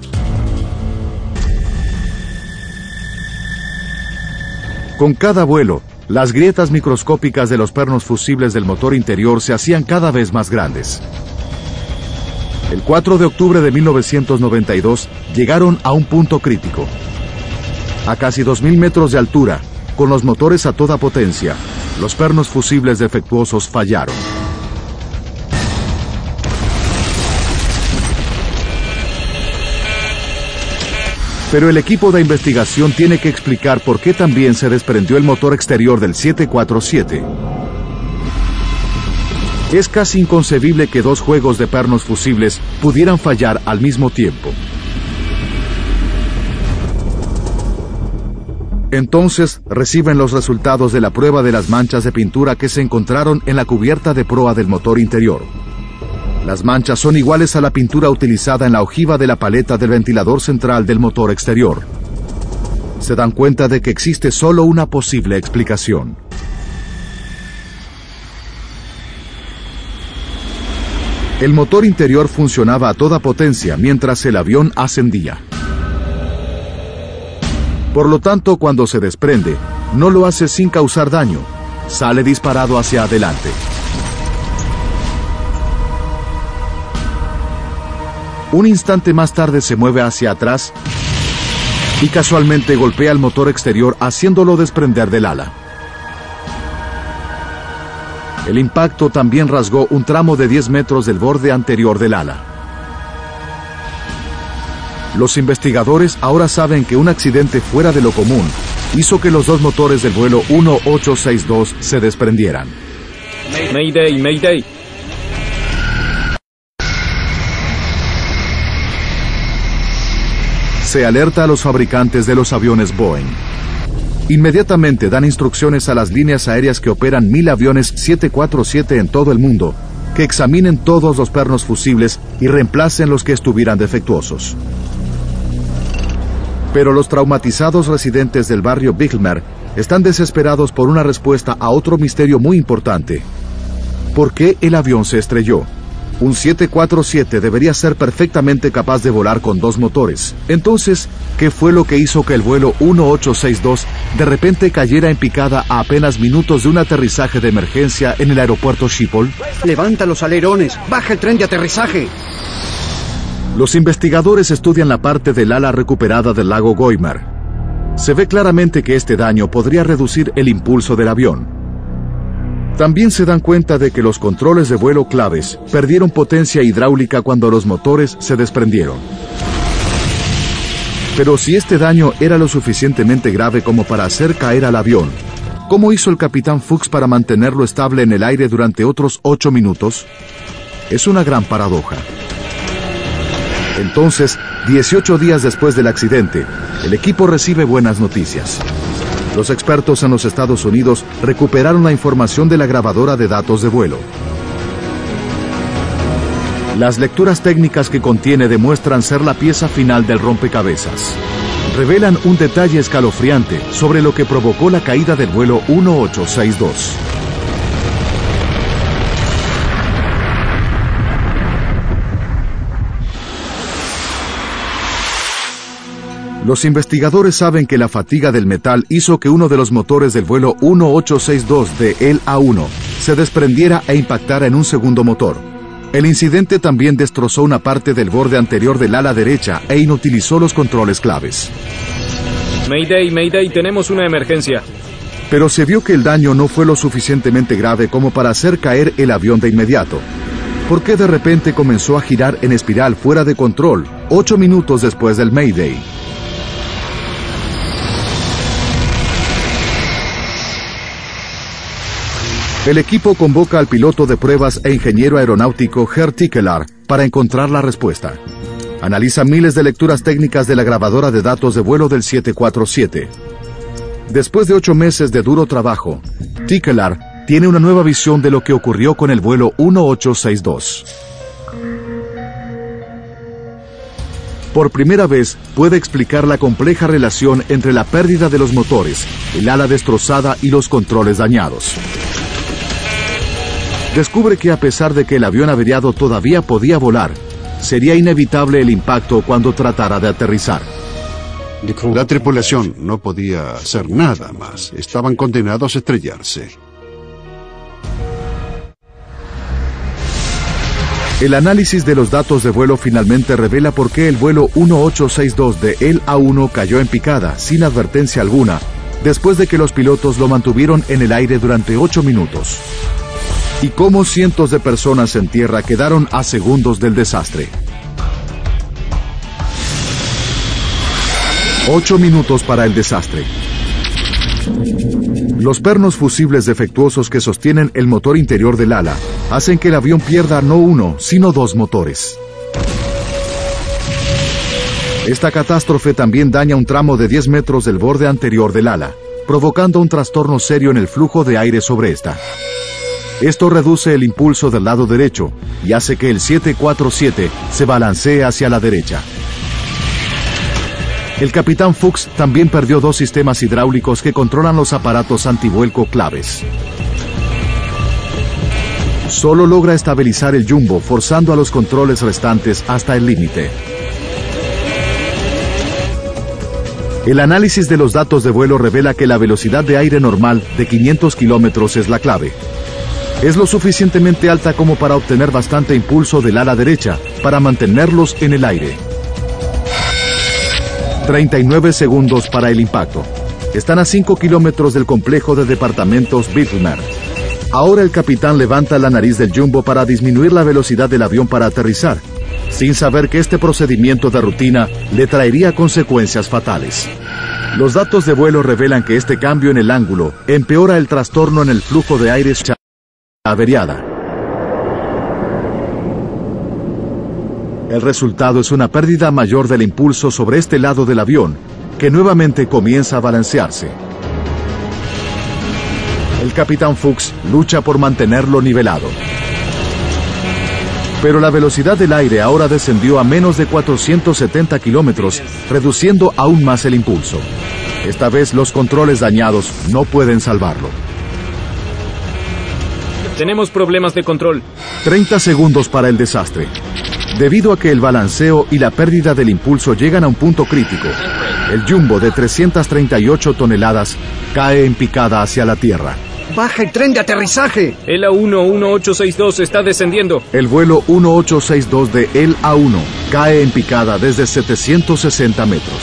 Con cada vuelo, las grietas microscópicas de los pernos fusibles del motor interior se hacían cada vez más grandes. El cuatro de octubre de mil novecientos noventa y dos llegaron a un punto crítico. A casi dos mil metros de altura, con los motores a toda potencia, los pernos fusibles defectuosos fallaron. Pero el equipo de investigación tiene que explicar por qué también se desprendió el motor exterior del siete cuatro siete. Es casi inconcebible que dos juegos de pernos fusibles pudieran fallar al mismo tiempo. Entonces reciben los resultados de la prueba de las manchas de pintura que se encontraron en la cubierta de proa del motor interior. Las manchas son iguales a la pintura utilizada en la ojiva de la paleta del ventilador central del motor exterior. Se dan cuenta de que existe solo una posible explicación. El motor interior funcionaba a toda potencia mientras el avión ascendía. Por lo tanto, cuando se desprende, no lo hace sin causar daño, sale disparado hacia adelante. Un instante más tarde se mueve hacia atrás y casualmente golpea el motor exterior haciéndolo desprender del ala. El impacto también rasgó un tramo de diez metros del borde anterior del ala. Los investigadores ahora saben que un accidente fuera de lo común hizo que los dos motores del vuelo uno ocho seis dos se desprendieran. Mayday, Mayday. Se alerta a los fabricantes de los aviones Boeing. Inmediatamente dan instrucciones a las líneas aéreas que operan mil aviones siete cuatro siete en todo el mundo, que examinen todos los pernos fusibles y reemplacen los que estuvieran defectuosos. Pero los traumatizados residentes del barrio Bijlmer están desesperados por una respuesta a otro misterio muy importante. ¿Por qué el avión se estrelló? Un siete cuatro siete debería ser perfectamente capaz de volar con dos motores. Entonces, ¿qué fue lo que hizo que el vuelo uno ocho seis dos de repente cayera en picada a apenas minutos de un aterrizaje de emergencia en el aeropuerto Schiphol? Levanta los alerones, baja el tren de aterrizaje. Los investigadores estudian la parte del ala recuperada del lago Goymer. Se ve claramente que este daño podría reducir el impulso del avión. También se dan cuenta de que los controles de vuelo claves perdieron potencia hidráulica cuando los motores se desprendieron. Pero si este daño era lo suficientemente grave como para hacer caer al avión, ¿cómo hizo el capitán Fuchs para mantenerlo estable en el aire durante otros ocho minutos? Es una gran paradoja. Entonces, dieciocho días después del accidente, el equipo recibe buenas noticias. Los expertos en los Estados Unidos recuperaron la información de la grabadora de datos de vuelo. Las lecturas técnicas que contiene demuestran ser la pieza final del rompecabezas. Revelan un detalle escalofriante sobre lo que provocó la caída del vuelo uno ocho seis dos. Los investigadores saben que la fatiga del metal hizo que uno de los motores del vuelo uno ocho seis dos de el A uno se desprendiera e impactara en un segundo motor. El incidente también destrozó una parte del borde anterior del ala derecha e inutilizó los controles claves. Mayday, Mayday, tenemos una emergencia. Pero se vio que el daño no fue lo suficientemente grave como para hacer caer el avión de inmediato. Porque de repente comenzó a girar en espiral fuera de control, ocho minutos después del Mayday. El equipo convoca al piloto de pruebas e ingeniero aeronáutico Gert Tikelar para encontrar la respuesta. Analiza miles de lecturas técnicas de la grabadora de datos de vuelo del siete cuatro siete. Después de ocho meses de duro trabajo, Tikelar tiene una nueva visión de lo que ocurrió con el vuelo uno ocho seis dos. Por primera vez, puede explicar la compleja relación entre la pérdida de los motores, el ala destrozada y los controles dañados. Descubre que a pesar de que el avión averiado todavía podía volar, sería inevitable el impacto cuando tratara de aterrizar. La tripulación no podía hacer nada más. Estaban condenados a estrellarse. El análisis de los datos de vuelo finalmente revela por qué el vuelo uno ocho seis dos de el A uno cayó en picada, sin advertencia alguna, después de que los pilotos lo mantuvieron en el aire durante ocho minutos. Y cómo cientos de personas en tierra quedaron a segundos del desastre. Ocho minutos para el desastre. Los pernos fusibles defectuosos que sostienen el motor interior del ala hacen que el avión pierda no uno, sino dos motores. Esta catástrofe también daña un tramo de diez metros del borde anterior del ala, provocando un trastorno serio en el flujo de aire sobre esta. Esto reduce el impulso del lado derecho y hace que el siete cuatro siete se balancee hacia la derecha. El capitán Fuchs también perdió dos sistemas hidráulicos que controlan los aparatos antivuelco claves. Solo logra estabilizar el jumbo forzando a los controles restantes hasta el límite. El análisis de los datos de vuelo revela que la velocidad de aire normal de quinientos kilómetros es la clave. Es lo suficientemente alta como para obtener bastante impulso del ala derecha para mantenerlos en el aire. treinta y nueve segundos para el impacto. Están a cinco kilómetros del complejo de departamentos Bittner. Ahora el capitán levanta la nariz del jumbo para disminuir la velocidad del avión para aterrizar, sin saber que este procedimiento de rutina le traería consecuencias fatales. Los datos de vuelo revelan que este cambio en el ángulo empeora el trastorno en el flujo de aire averiada. El resultado es una pérdida mayor del impulso sobre este lado del avión, que nuevamente comienza a balancearse. El capitán Fuchs lucha por mantenerlo nivelado. Pero la velocidad del aire ahora descendió a menos de cuatrocientos setenta kilómetros, reduciendo aún más el impulso. Esta vez los controles dañados no pueden salvarlo. Tenemos problemas de control. treinta segundos para el desastre. Debido a que el balanceo y la pérdida del impulso llegan a un punto crítico, el jumbo de trescientas treinta y ocho toneladas cae en picada hacia la tierra. ¡Baja el tren de aterrizaje! El A uno uno ocho seis dos está descendiendo. El vuelo uno ocho seis dos de el A uno cae en picada desde setecientos sesenta metros.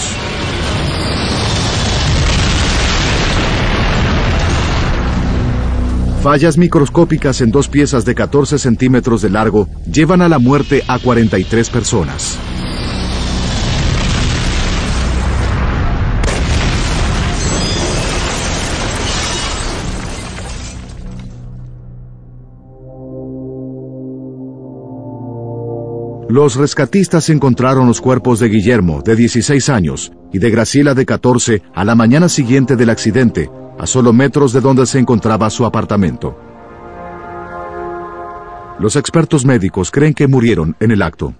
Fallas microscópicas en dos piezas de catorce centímetros de largo llevan a la muerte a cuarenta y tres personas. Los rescatistas encontraron los cuerpos de Guillermo, de dieciséis años, y de Graciela, de catorce, a la mañana siguiente del accidente, a solo metros de donde se encontraba su apartamento. Los expertos médicos creen que murieron en el acto.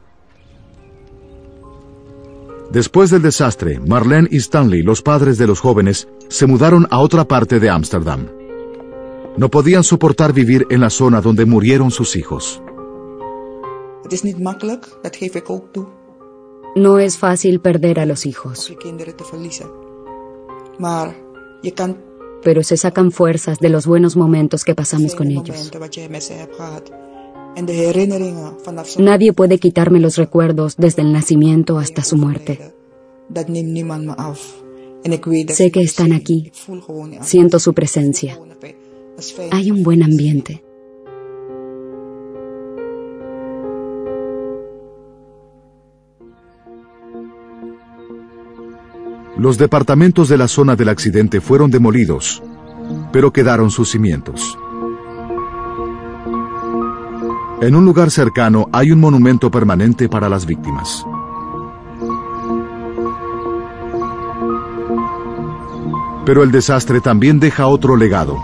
Después del desastre, Marlene y Stanley, los padres de los jóvenes, se mudaron a otra parte de Ámsterdam. No podían soportar vivir en la zona donde murieron sus hijos. No es fácil perder a los hijos. Pero se sacan fuerzas de los buenos momentos que pasamos con ellos. Nadie puede quitarme los recuerdos desde el nacimiento hasta su muerte. Sé que están aquí. Siento su presencia. Hay un buen ambiente. Los departamentos de la zona del accidente fueron demolidos, pero quedaron sus cimientos. En un lugar cercano hay un monumento permanente para las víctimas. Pero el desastre también deja otro legado.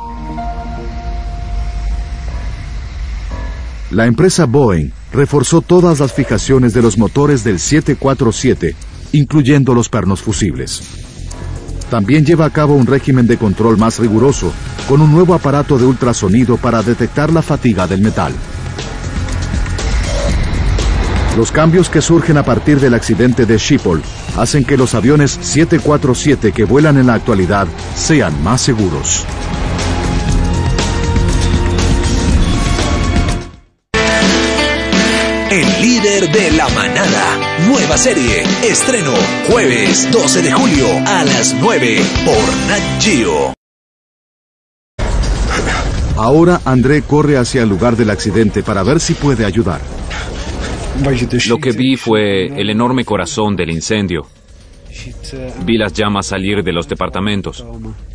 La empresa Boeing reforzó todas las fijaciones de los motores del siete cuatro siete, incluyendo los pernos fusibles. También lleva a cabo un régimen de control más riguroso, con un nuevo aparato de ultrasonido para detectar la fatiga del metal. Los cambios que surgen a partir del accidente de Schiphol hacen que los aviones siete cuatro siete que vuelan en la actualidad sean más seguros. El líder de la manada. Nueva serie. Estreno jueves doce de julio a las nueve por Nat Geo. Ahora André corre hacia el lugar del accidente para ver si puede ayudar. Lo que vi fue el enorme corazón del incendio. Vi las llamas salir de los departamentos.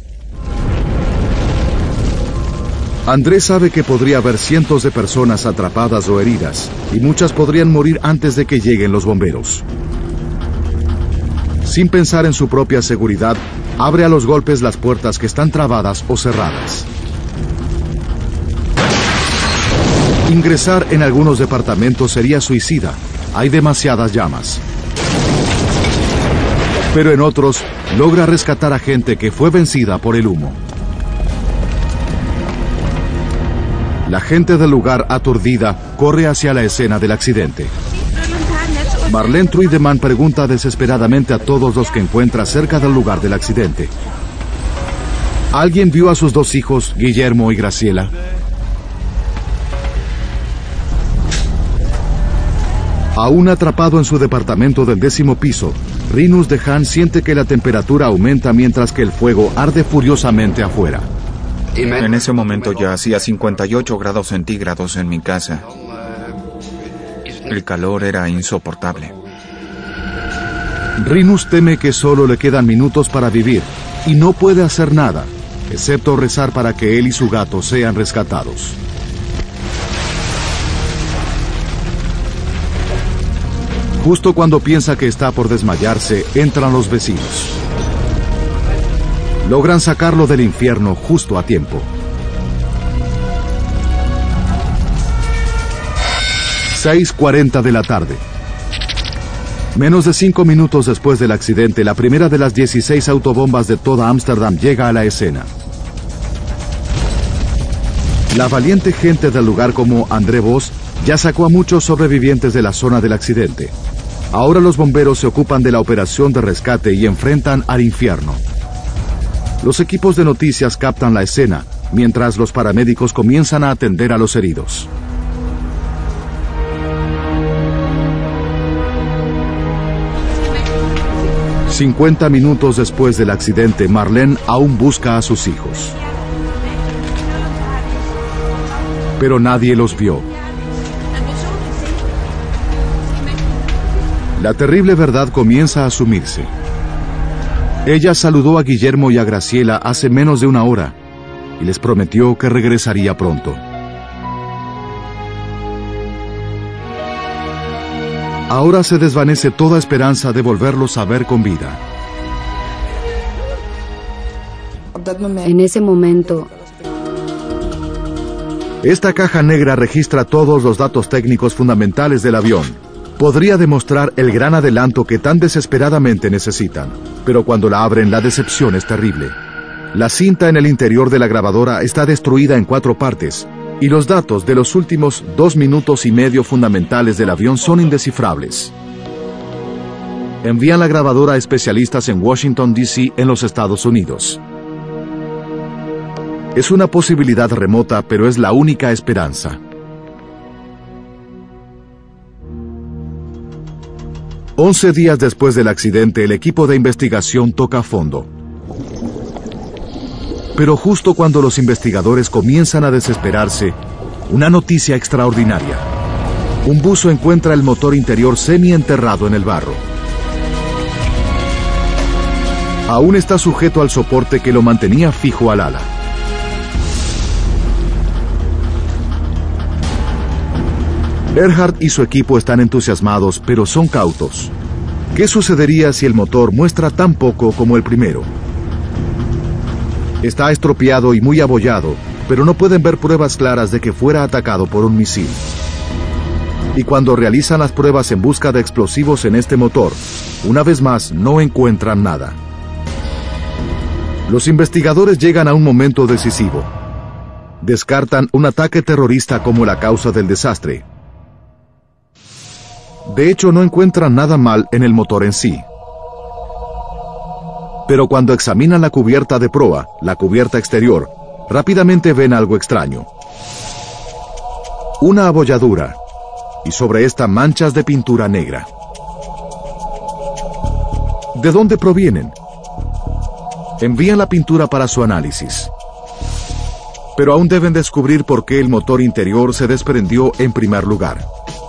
André sabe que podría haber cientos de personas atrapadas o heridas, y muchas podrían morir antes de que lleguen los bomberos. Sin pensar en su propia seguridad, abre a los golpes las puertas que están trabadas o cerradas. Ingresar en algunos departamentos sería suicida. Hay demasiadas llamas. Pero en otros, logra rescatar a gente que fue vencida por el humo. La gente del lugar, aturdida, corre hacia la escena del accidente. Marlene Truidemann pregunta desesperadamente a todos los que encuentra cerca del lugar del accidente. ¿Alguien vio a sus dos hijos, Guillermo y Graciela? Aún atrapado en su departamento del décimo piso, Rinus de Haan siente que la temperatura aumenta mientras que el fuego arde furiosamente afuera. En ese momento ya hacía cincuenta y ocho grados centígrados en mi casa. El calor era insoportable. Rinus teme que solo le quedan minutos para vivir y no puede hacer nada, excepto rezar para que él y su gato sean rescatados. Justo cuando piensa que está por desmayarse, entran los vecinos. Logran sacarlo del infierno justo a tiempo. seis cuarenta de la tarde. Menos de cinco minutos después del accidente, la primera de las dieciséis autobombas de toda Ámsterdam llega a la escena. La valiente gente del lugar, como André Vos, ya sacó a muchos sobrevivientes de la zona del accidente. Ahora los bomberos se ocupan de la operación de rescate y enfrentan al infierno. Los equipos de noticias captan la escena, mientras los paramédicos comienzan a atender a los heridos. cincuenta minutos después del accidente, Marlene aún busca a sus hijos. Pero nadie los vio. La terrible verdad comienza a asumirse. Ella saludó a Guillermo y a Graciela hace menos de una hora y les prometió que regresaría pronto. Ahora se desvanece toda esperanza de volverlos a ver con vida. En ese momento, esta caja negra registra todos los datos técnicos fundamentales del avión. Podría demostrar el gran adelanto que tan desesperadamente necesitan, pero cuando la abren, la decepción es terrible. La cinta en el interior de la grabadora está destruida en cuatro partes, y los datos de los últimos dos minutos y medio fundamentales del avión son indescifrables. Envían la grabadora a especialistas en Washington, D C, en los Estados Unidos. Es una posibilidad remota, pero es la única esperanza. Once días después del accidente, el equipo de investigación toca fondo. Pero justo cuando los investigadores comienzan a desesperarse, una noticia extraordinaria. Un buzo encuentra el motor interior semi-enterrado en el barro. Aún está sujeto al soporte que lo mantenía fijo al ala. Earhart y su equipo están entusiasmados, pero son cautos. ¿Qué sucedería si el motor muestra tan poco como el primero? Está estropeado y muy abollado, pero no pueden ver pruebas claras de que fuera atacado por un misil. Y cuando realizan las pruebas en busca de explosivos en este motor, una vez más no encuentran nada. Los investigadores llegan a un momento decisivo. Descartan un ataque terrorista como la causa del desastre. De hecho, no encuentran nada mal en el motor en sí. Pero cuando examinan la cubierta de proa, la cubierta exterior, rápidamente ven algo extraño. Una abolladura, y sobre esta manchas de pintura negra. ¿De dónde provienen? Envían la pintura para su análisis. Pero aún deben descubrir por qué el motor interior se desprendió en primer lugar.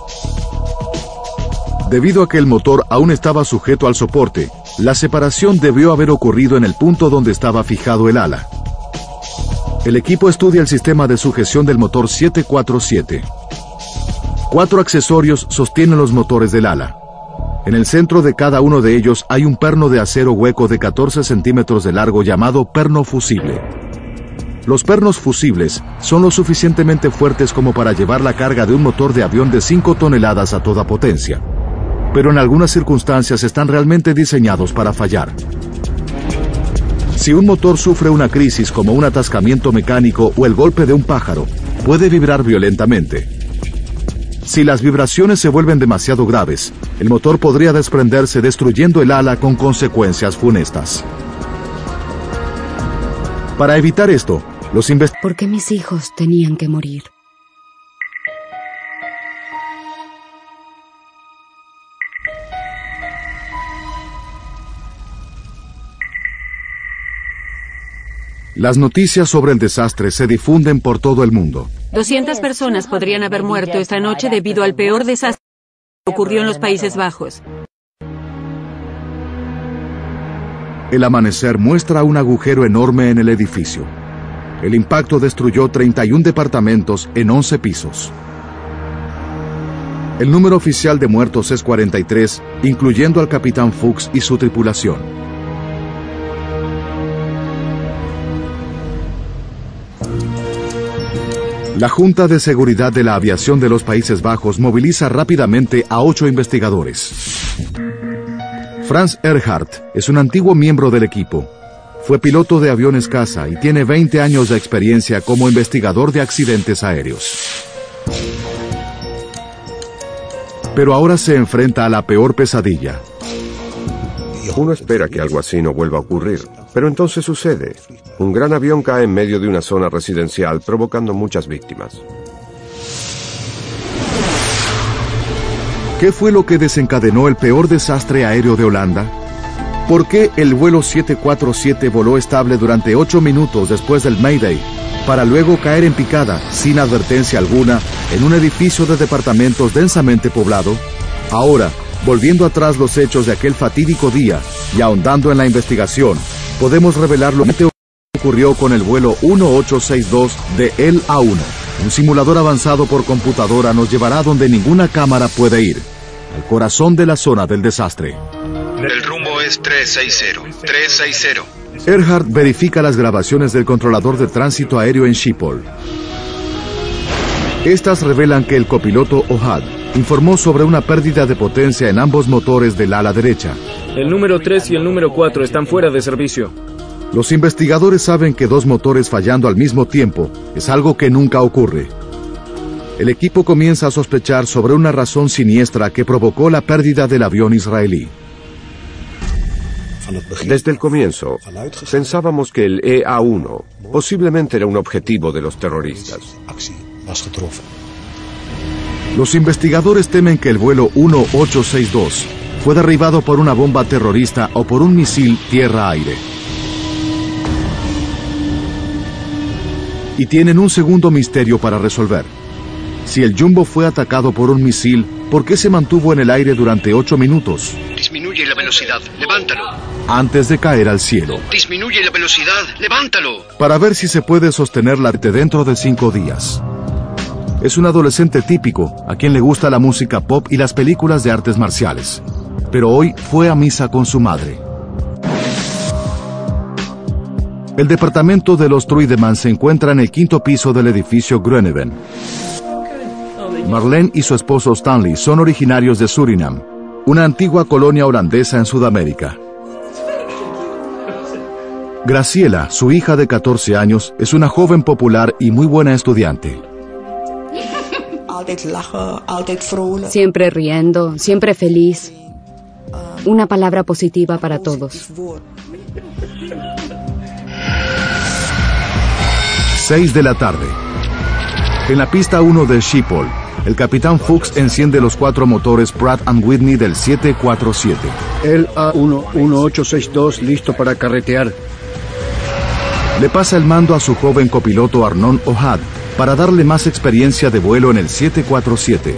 Debido a que el motor aún estaba sujeto al soporte, la separación debió haber ocurrido en el punto donde estaba fijado el ala. El equipo estudia el sistema de sujeción del motor siete cuatro siete. Cuatro accesorios sostienen los motores del ala. En el centro de cada uno de ellos hay un perno de acero hueco de catorce centímetros de largo llamado perno fusible. Los pernos fusibles son lo suficientemente fuertes como para llevar la carga de un motor de avión de cinco toneladas a toda potencia. Pero en algunas circunstancias están realmente diseñados para fallar. Si un motor sufre una crisis como un atascamiento mecánico o el golpe de un pájaro, puede vibrar violentamente. Si las vibraciones se vuelven demasiado graves, el motor podría desprenderse destruyendo el ala con consecuencias funestas. Para evitar esto, los investigadores... ¿Por qué mis hijos tenían que morir? Las noticias sobre el desastre se difunden por todo el mundo. doscientas personas podrían haber muerto esta noche debido al peor desastre que ocurrió en los Países Bajos. El amanecer muestra un agujero enorme en el edificio. El impacto destruyó treinta y un departamentos en once pisos. El número oficial de muertos es cuarenta y tres, incluyendo al capitán Fuchs y su tripulación. La Junta de Seguridad de la Aviación de los Países Bajos moviliza rápidamente a ocho investigadores. Franz Earhart es un antiguo miembro del equipo. Fue piloto de aviones caza y tiene veinte años de experiencia como investigador de accidentes aéreos. Pero ahora se enfrenta a la peor pesadilla. Uno espera que algo así no vuelva a ocurrir, pero entonces sucede. Un gran avión cae en medio de una zona residencial, provocando muchas víctimas. ¿Qué fue lo que desencadenó el peor desastre aéreo de Holanda? ¿Por qué el vuelo siete cuatro siete voló estable durante ocho minutos después del Mayday, para luego caer en picada, sin advertencia alguna, en un edificio de departamentos densamente poblado? Ahora, volviendo atrás los hechos de aquel fatídico día y ahondando en la investigación, podemos revelar lo que ocurrió con el vuelo uno ocho seis dos de el A uno. Un simulador avanzado por computadora nos llevará donde ninguna cámara puede ir. al corazón de la zona del desastre. El rumbo es trescientos sesenta, trescientos sesenta. Earhart verifica las grabaciones del controlador de tránsito aéreo en Schiphol. Estas revelan que el copiloto Ohad informó sobre una pérdida de potencia en ambos motores del ala derecha. El número tres y el número cuatro están fuera de servicio. Los investigadores saben que dos motores fallando al mismo tiempo es algo que nunca ocurre. El equipo comienza a sospechar sobre una razón siniestra que provocó la pérdida del avión israelí. Desde el comienzo, pensábamos que el E A uno posiblemente era un objetivo de los terroristas. Los investigadores temen que el vuelo uno ocho seis dos fue derribado por una bomba terrorista o por un misil tierra-aire. Y tienen un segundo misterio para resolver. Si el Jumbo fue atacado por un misil, ¿por qué se mantuvo en el aire durante ocho minutos? Disminuye la velocidad, levántalo. Antes de caer al cielo. Disminuye la velocidad, levántalo. Para ver si se puede sostenerla dentro de cinco días. Es un adolescente típico, a quien le gusta la música pop y las películas de artes marciales. Pero hoy fue a misa con su madre. El departamento de los Truidemann se encuentra en el quinto piso del edificio Groeneveen. Marlene y su esposo Stanley son originarios de Surinam, una antigua colonia holandesa en Sudamérica. Graciela, su hija de catorce años, es una joven popular y muy buena estudiante. Siempre riendo, siempre feliz. Una palabra positiva para todos. Seis de la tarde. En la pista uno de Schiphol, el capitán Fuchs enciende los cuatro motores Pratt and Whitney del siete cuatro siete. El A uno uno ocho seis dos listo para carretear. Le pasa el mando a su joven copiloto Arnon Ohad para darle más experiencia de vuelo en el siete cuatro siete.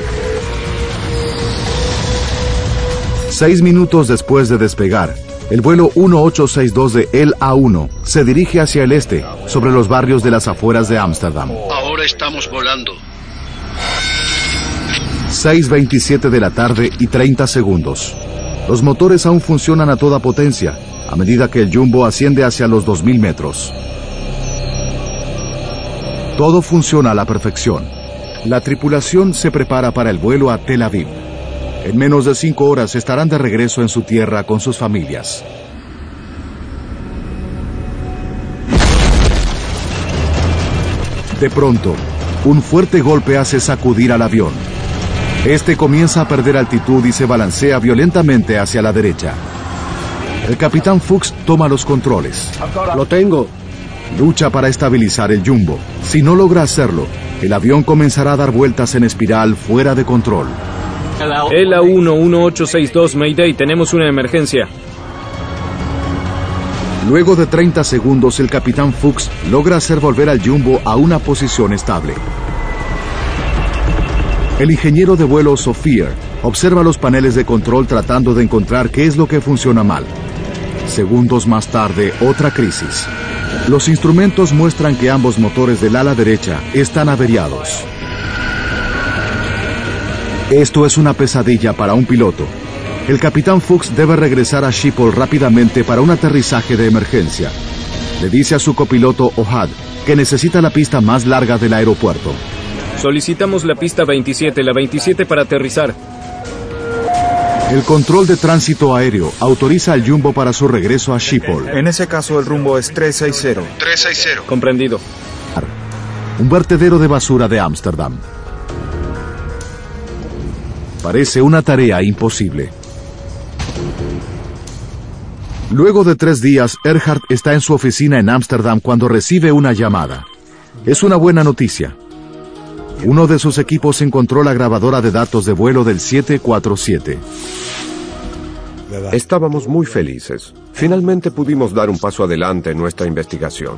Seis minutos después de despegar, el vuelo uno ocho seis dos de El A uno se dirige hacia el este, sobre los barrios de las afueras de Ámsterdam. Ahora estamos volando. seis veintisiete de la tarde y treinta segundos. Los motores aún funcionan a toda potencia, a medida que el Jumbo asciende hacia los dos mil metros. Todo funciona a la perfección. La tripulación se prepara para el vuelo a Tel Aviv. En menos de cinco horas estarán de regreso en su tierra con sus familias. De pronto, un fuerte golpe hace sacudir al avión. Este comienza a perder altitud y se balancea violentamente hacia la derecha. El capitán Fuchs toma los controles. Lo tengo. Lucha para estabilizar el Jumbo. Si no logra hacerlo, el avión comenzará a dar vueltas en espiral fuera de control. El A uno uno ocho seis dos, Mayday, tenemos una emergencia. Luego de treinta segundos, el capitán Fuchs logra hacer volver al Jumbo a una posición estable. El ingeniero de vuelo Sophia observa los paneles de control tratando de encontrar qué es lo que funciona mal. Segundos más tarde, otra crisis. Los instrumentos muestran que ambos motores del ala derecha están averiados. Esto es una pesadilla para un piloto. El capitán Fuchs debe regresar a Schiphol rápidamente para un aterrizaje de emergencia. Le dice a su copiloto Ohad que necesita la pista más larga del aeropuerto. Solicitamos la pista veintisiete, la veintisiete para aterrizar. El control de tránsito aéreo autoriza al Jumbo para su regreso a Schiphol. En ese caso el rumbo es trescientos sesenta. trescientos sesenta. Comprendido. Un vertedero de basura de Ámsterdam. Parece una tarea imposible. Luego de tres días, Earhart está en su oficina en Ámsterdam cuando recibe una llamada. Es una buena noticia. Uno de sus equipos encontró la grabadora de datos de vuelo del siete cuatro siete. Estábamos muy felices. Finalmente pudimos dar un paso adelante en nuestra investigación.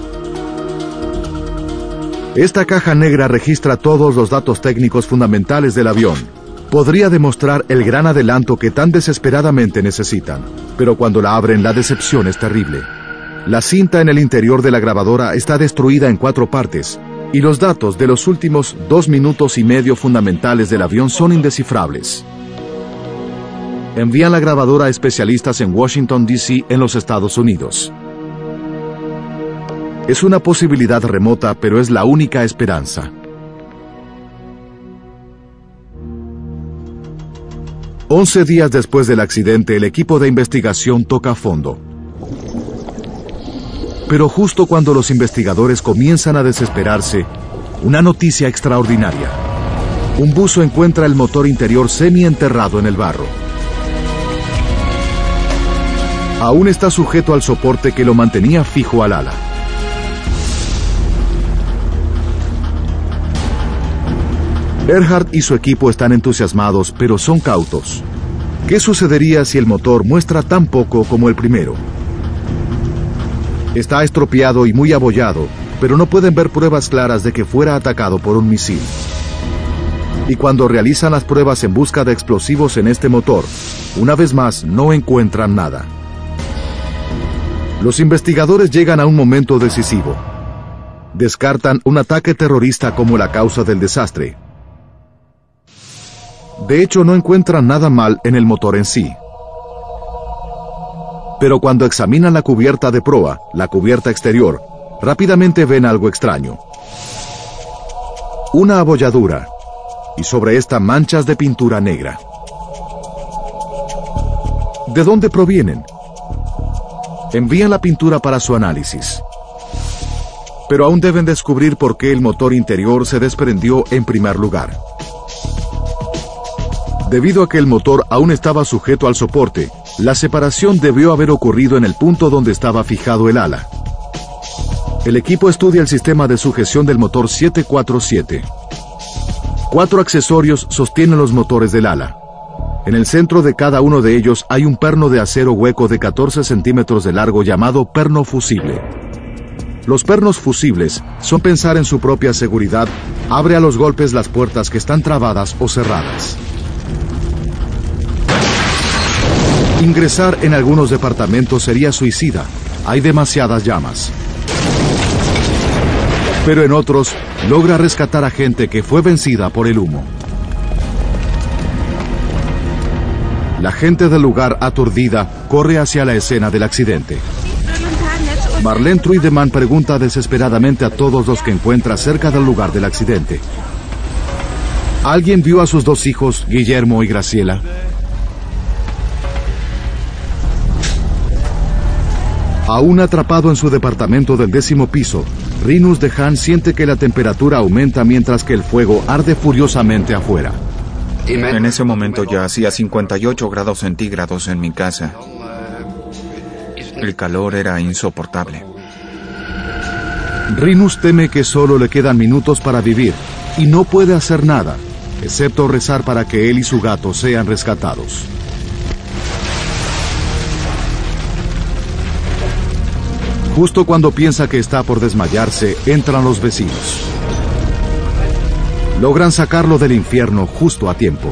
Esta caja negra registra todos los datos técnicos fundamentales del avión. Podría demostrar el gran adelanto que tan desesperadamente necesitan, pero cuando la abren la decepción es terrible. La cinta en el interior de la grabadora está destruida en cuatro partes, y los datos de los últimos dos minutos y medio fundamentales del avión son indescifrables. Envían la grabadora a especialistas en Washington, D C, en los Estados Unidos. Es una posibilidad remota, pero es la única esperanza. Once días después del accidente, el equipo de investigación toca fondo. Pero justo cuando los investigadores comienzan a desesperarse, una noticia extraordinaria. Un buzo encuentra el motor interior semi-enterrado en el barro. Aún está sujeto al soporte que lo mantenía fijo al ala. Earhart y su equipo están entusiasmados, pero son cautos. ¿Qué sucedería si el motor muestra tan poco como el primero? Está estropeado y muy abollado, pero no pueden ver pruebas claras de que fuera atacado por un misil. Y cuando realizan las pruebas en busca de explosivos en este motor, una vez más no encuentran nada. Los investigadores llegan a un momento decisivo. Descartan un ataque terrorista como la causa del desastre. De hecho, no encuentran nada mal en el motor en sí. Pero cuando examinan la cubierta de proa, la cubierta exterior, rápidamente ven algo extraño. Una abolladura, y sobre esta manchas de pintura negra. ¿De dónde provienen? Envían la pintura para su análisis. Pero aún deben descubrir por qué el motor interior se desprendió en primer lugar. Debido a que el motor aún estaba sujeto al soporte, la separación debió haber ocurrido en el punto donde estaba fijado el ala. El equipo estudia el sistema de sujeción del motor siete cuatro siete. Cuatro accesorios sostienen los motores del ala. En el centro de cada uno de ellos hay un perno de acero hueco de catorce centímetros de largo llamado perno fusible. Los pernos fusibles son pensar en su propia seguridad, abre a los golpes las puertas que están trabadas o cerradas. Ingresar en algunos departamentos sería suicida, hay demasiadas llamas. Pero en otros, logra rescatar a gente que fue vencida por el humo. La gente del lugar, aturdida, corre hacia la escena del accidente. Marlene Truidemann pregunta desesperadamente a todos los que encuentra cerca del lugar del accidente. ¿Alguien vio a sus dos hijos, Guillermo y Graciela? Aún atrapado en su departamento del décimo piso, Rinus de Haan siente que la temperatura aumenta mientras que el fuego arde furiosamente afuera. En ese momento ya hacía cincuenta y ocho grados centígrados en mi casa. El calor era insoportable. Rinus teme que solo le quedan minutos para vivir y no puede hacer nada, excepto rezar para que él y su gato sean rescatados. Justo cuando piensa que está por desmayarse, entran los vecinos. Logran sacarlo del infierno justo a tiempo.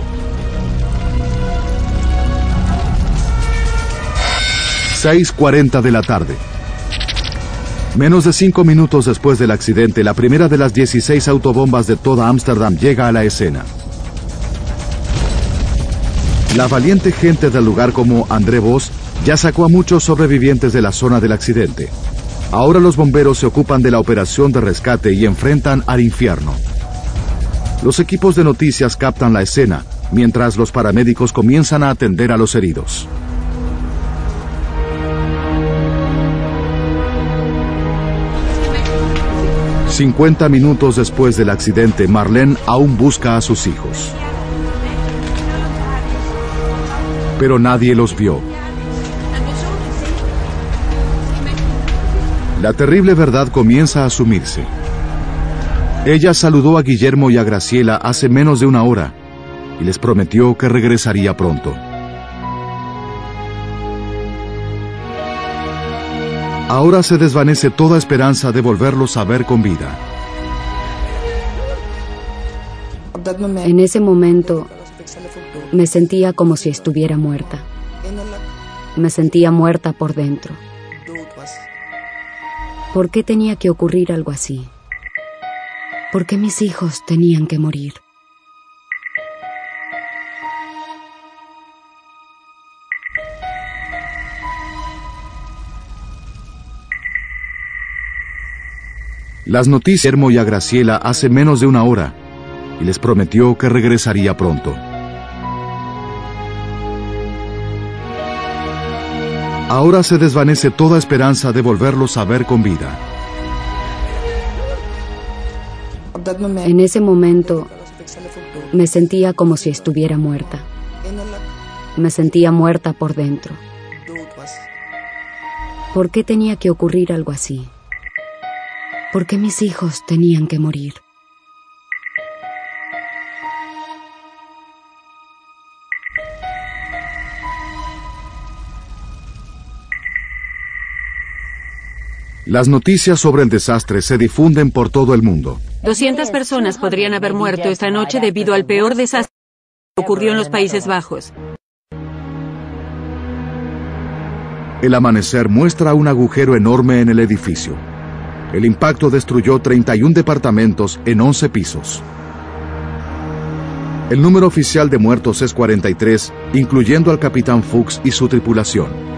seis cuarenta de la tarde. Menos de cinco minutos después del accidente, la primera de las dieciséis autobombas de toda Ámsterdam llega a la escena. La valiente gente del lugar como André Vos ya sacó a muchos sobrevivientes de la zona del accidente. Ahora los bomberos se ocupan de la operación de rescate y enfrentan al infierno. Los equipos de noticias captan la escena, mientras los paramédicos comienzan a atender a los heridos. cincuenta minutos después del accidente, Marlene aún busca a sus hijos. Pero nadie los vio. La terrible verdad comienza a asumirse. Ella saludó a Guillermo y a Graciela hace menos de una hora y les prometió que regresaría pronto. Ahora se desvanece toda esperanza de volverlos a ver con vida. En ese momento me sentía como si estuviera muerta. Me sentía muerta por dentro. ¿Por qué tenía que ocurrir algo así? ¿Por qué mis hijos tenían que morir? Las noticias a Guillermo y a Graciela hace menos de una hora y les prometió que regresaría pronto. Ahora se desvanece toda esperanza de volverlos a ver con vida. En ese momento me sentía como si estuviera muerta. Me sentía muerta por dentro. ¿Por qué tenía que ocurrir algo así? ¿Por qué mis hijos tenían que morir? Las noticias sobre el desastre se difunden por todo el mundo. doscientas personas podrían haber muerto esta noche debido al peor desastre que ocurrió en los Países Bajos. El amanecer muestra un agujero enorme en el edificio. El impacto destruyó treinta y un departamentos en once pisos. El número oficial de muertos es cuarenta y tres, incluyendo al capitán Fuchs y su tripulación.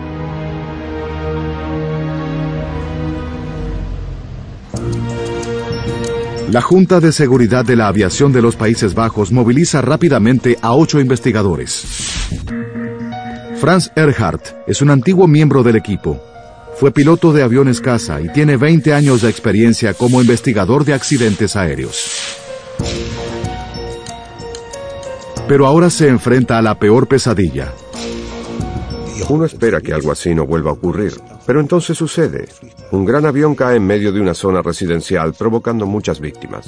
La Junta de Seguridad de la Aviación de los Países Bajos moviliza rápidamente a ocho investigadores. Franz Erhardt es un antiguo miembro del equipo. Fue piloto de aviones caza y tiene veinte años de experiencia como investigador de accidentes aéreos. Pero ahora se enfrenta a la peor pesadilla. Uno espera que algo así no vuelva a ocurrir, pero entonces sucede. Un gran avión cae en medio de una zona residencial, provocando muchas víctimas.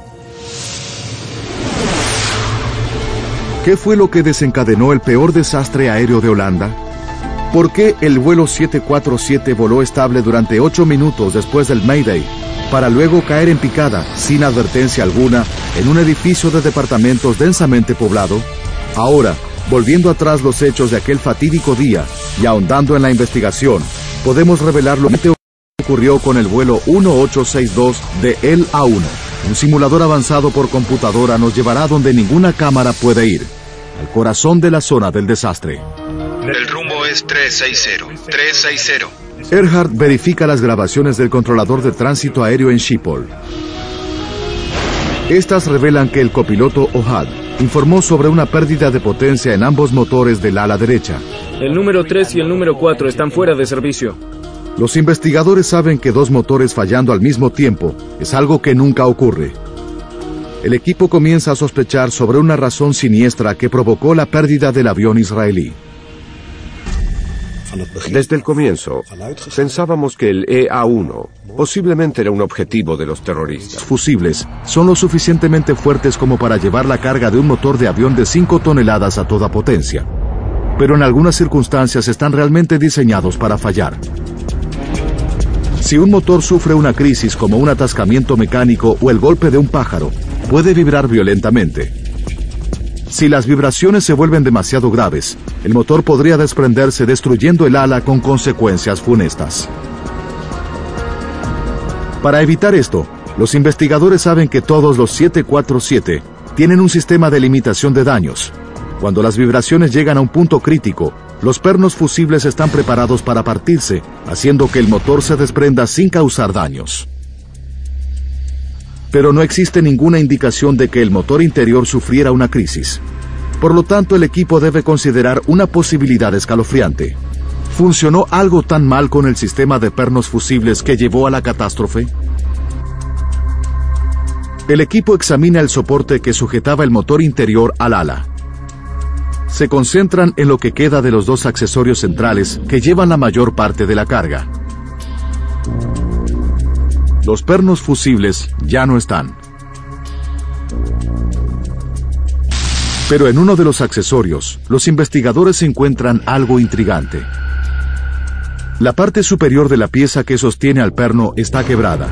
¿Qué fue lo que desencadenó el peor desastre aéreo de Holanda? ¿Por qué el vuelo siete cuatro siete voló estable durante ocho minutos después del Mayday, para luego caer en picada, sin advertencia alguna, en un edificio de departamentos densamente poblado? Ahora, volviendo atrás los hechos de aquel fatídico día y ahondando en la investigación, podemos revelar lo que ocurrió con el vuelo uno ocho seis dos de el A uno. Un simulador avanzado por computadora nos llevará donde ninguna cámara puede ir, al corazón de la zona del desastre. El rumbo es trescientos sesenta, trescientos sesenta. Erhardt verifica las grabaciones del controlador de tránsito aéreo en Schiphol. Estas revelan que el copiloto Ohad informó sobre una pérdida de potencia en ambos motores del ala derecha. El número tres y el número cuatro están fuera de servicio. Los investigadores saben que dos motores fallando al mismo tiempo es algo que nunca ocurre. El equipo comienza a sospechar sobre una razón siniestra que provocó la pérdida del avión israelí. Desde el comienzo, pensábamos que el E A uno posiblemente era un objetivo de los terroristas. Los fusibles son lo suficientemente fuertes como para llevar la carga de un motor de avión de cinco toneladas a toda potencia. Pero en algunas circunstancias están realmente diseñados para fallar. Si un motor sufre una crisis como un atascamiento mecánico o el golpe de un pájaro, puede vibrar violentamente. Si las vibraciones se vuelven demasiado graves, el motor podría desprenderse destruyendo el ala con consecuencias funestas. Para evitar esto, los investigadores saben que todos los siete cuatro siete tienen un sistema de limitación de daños. Cuando las vibraciones llegan a un punto crítico, los pernos fusibles están preparados para partirse, haciendo que el motor se desprenda sin causar daños. Pero no existe ninguna indicación de que el motor interior sufriera una crisis. Por lo tanto, el equipo debe considerar una posibilidad escalofriante. ¿Funcionó algo tan mal con el sistema de pernos fusibles que llevó a la catástrofe? El equipo examina el soporte que sujetaba el motor interior al ala. Se concentran en lo que queda de los dos accesorios centrales que llevan la mayor parte de la carga. Los pernos fusibles ya no están. Pero en uno de los accesorios, los investigadores encuentran algo intrigante. La parte superior de la pieza que sostiene al perno está quebrada.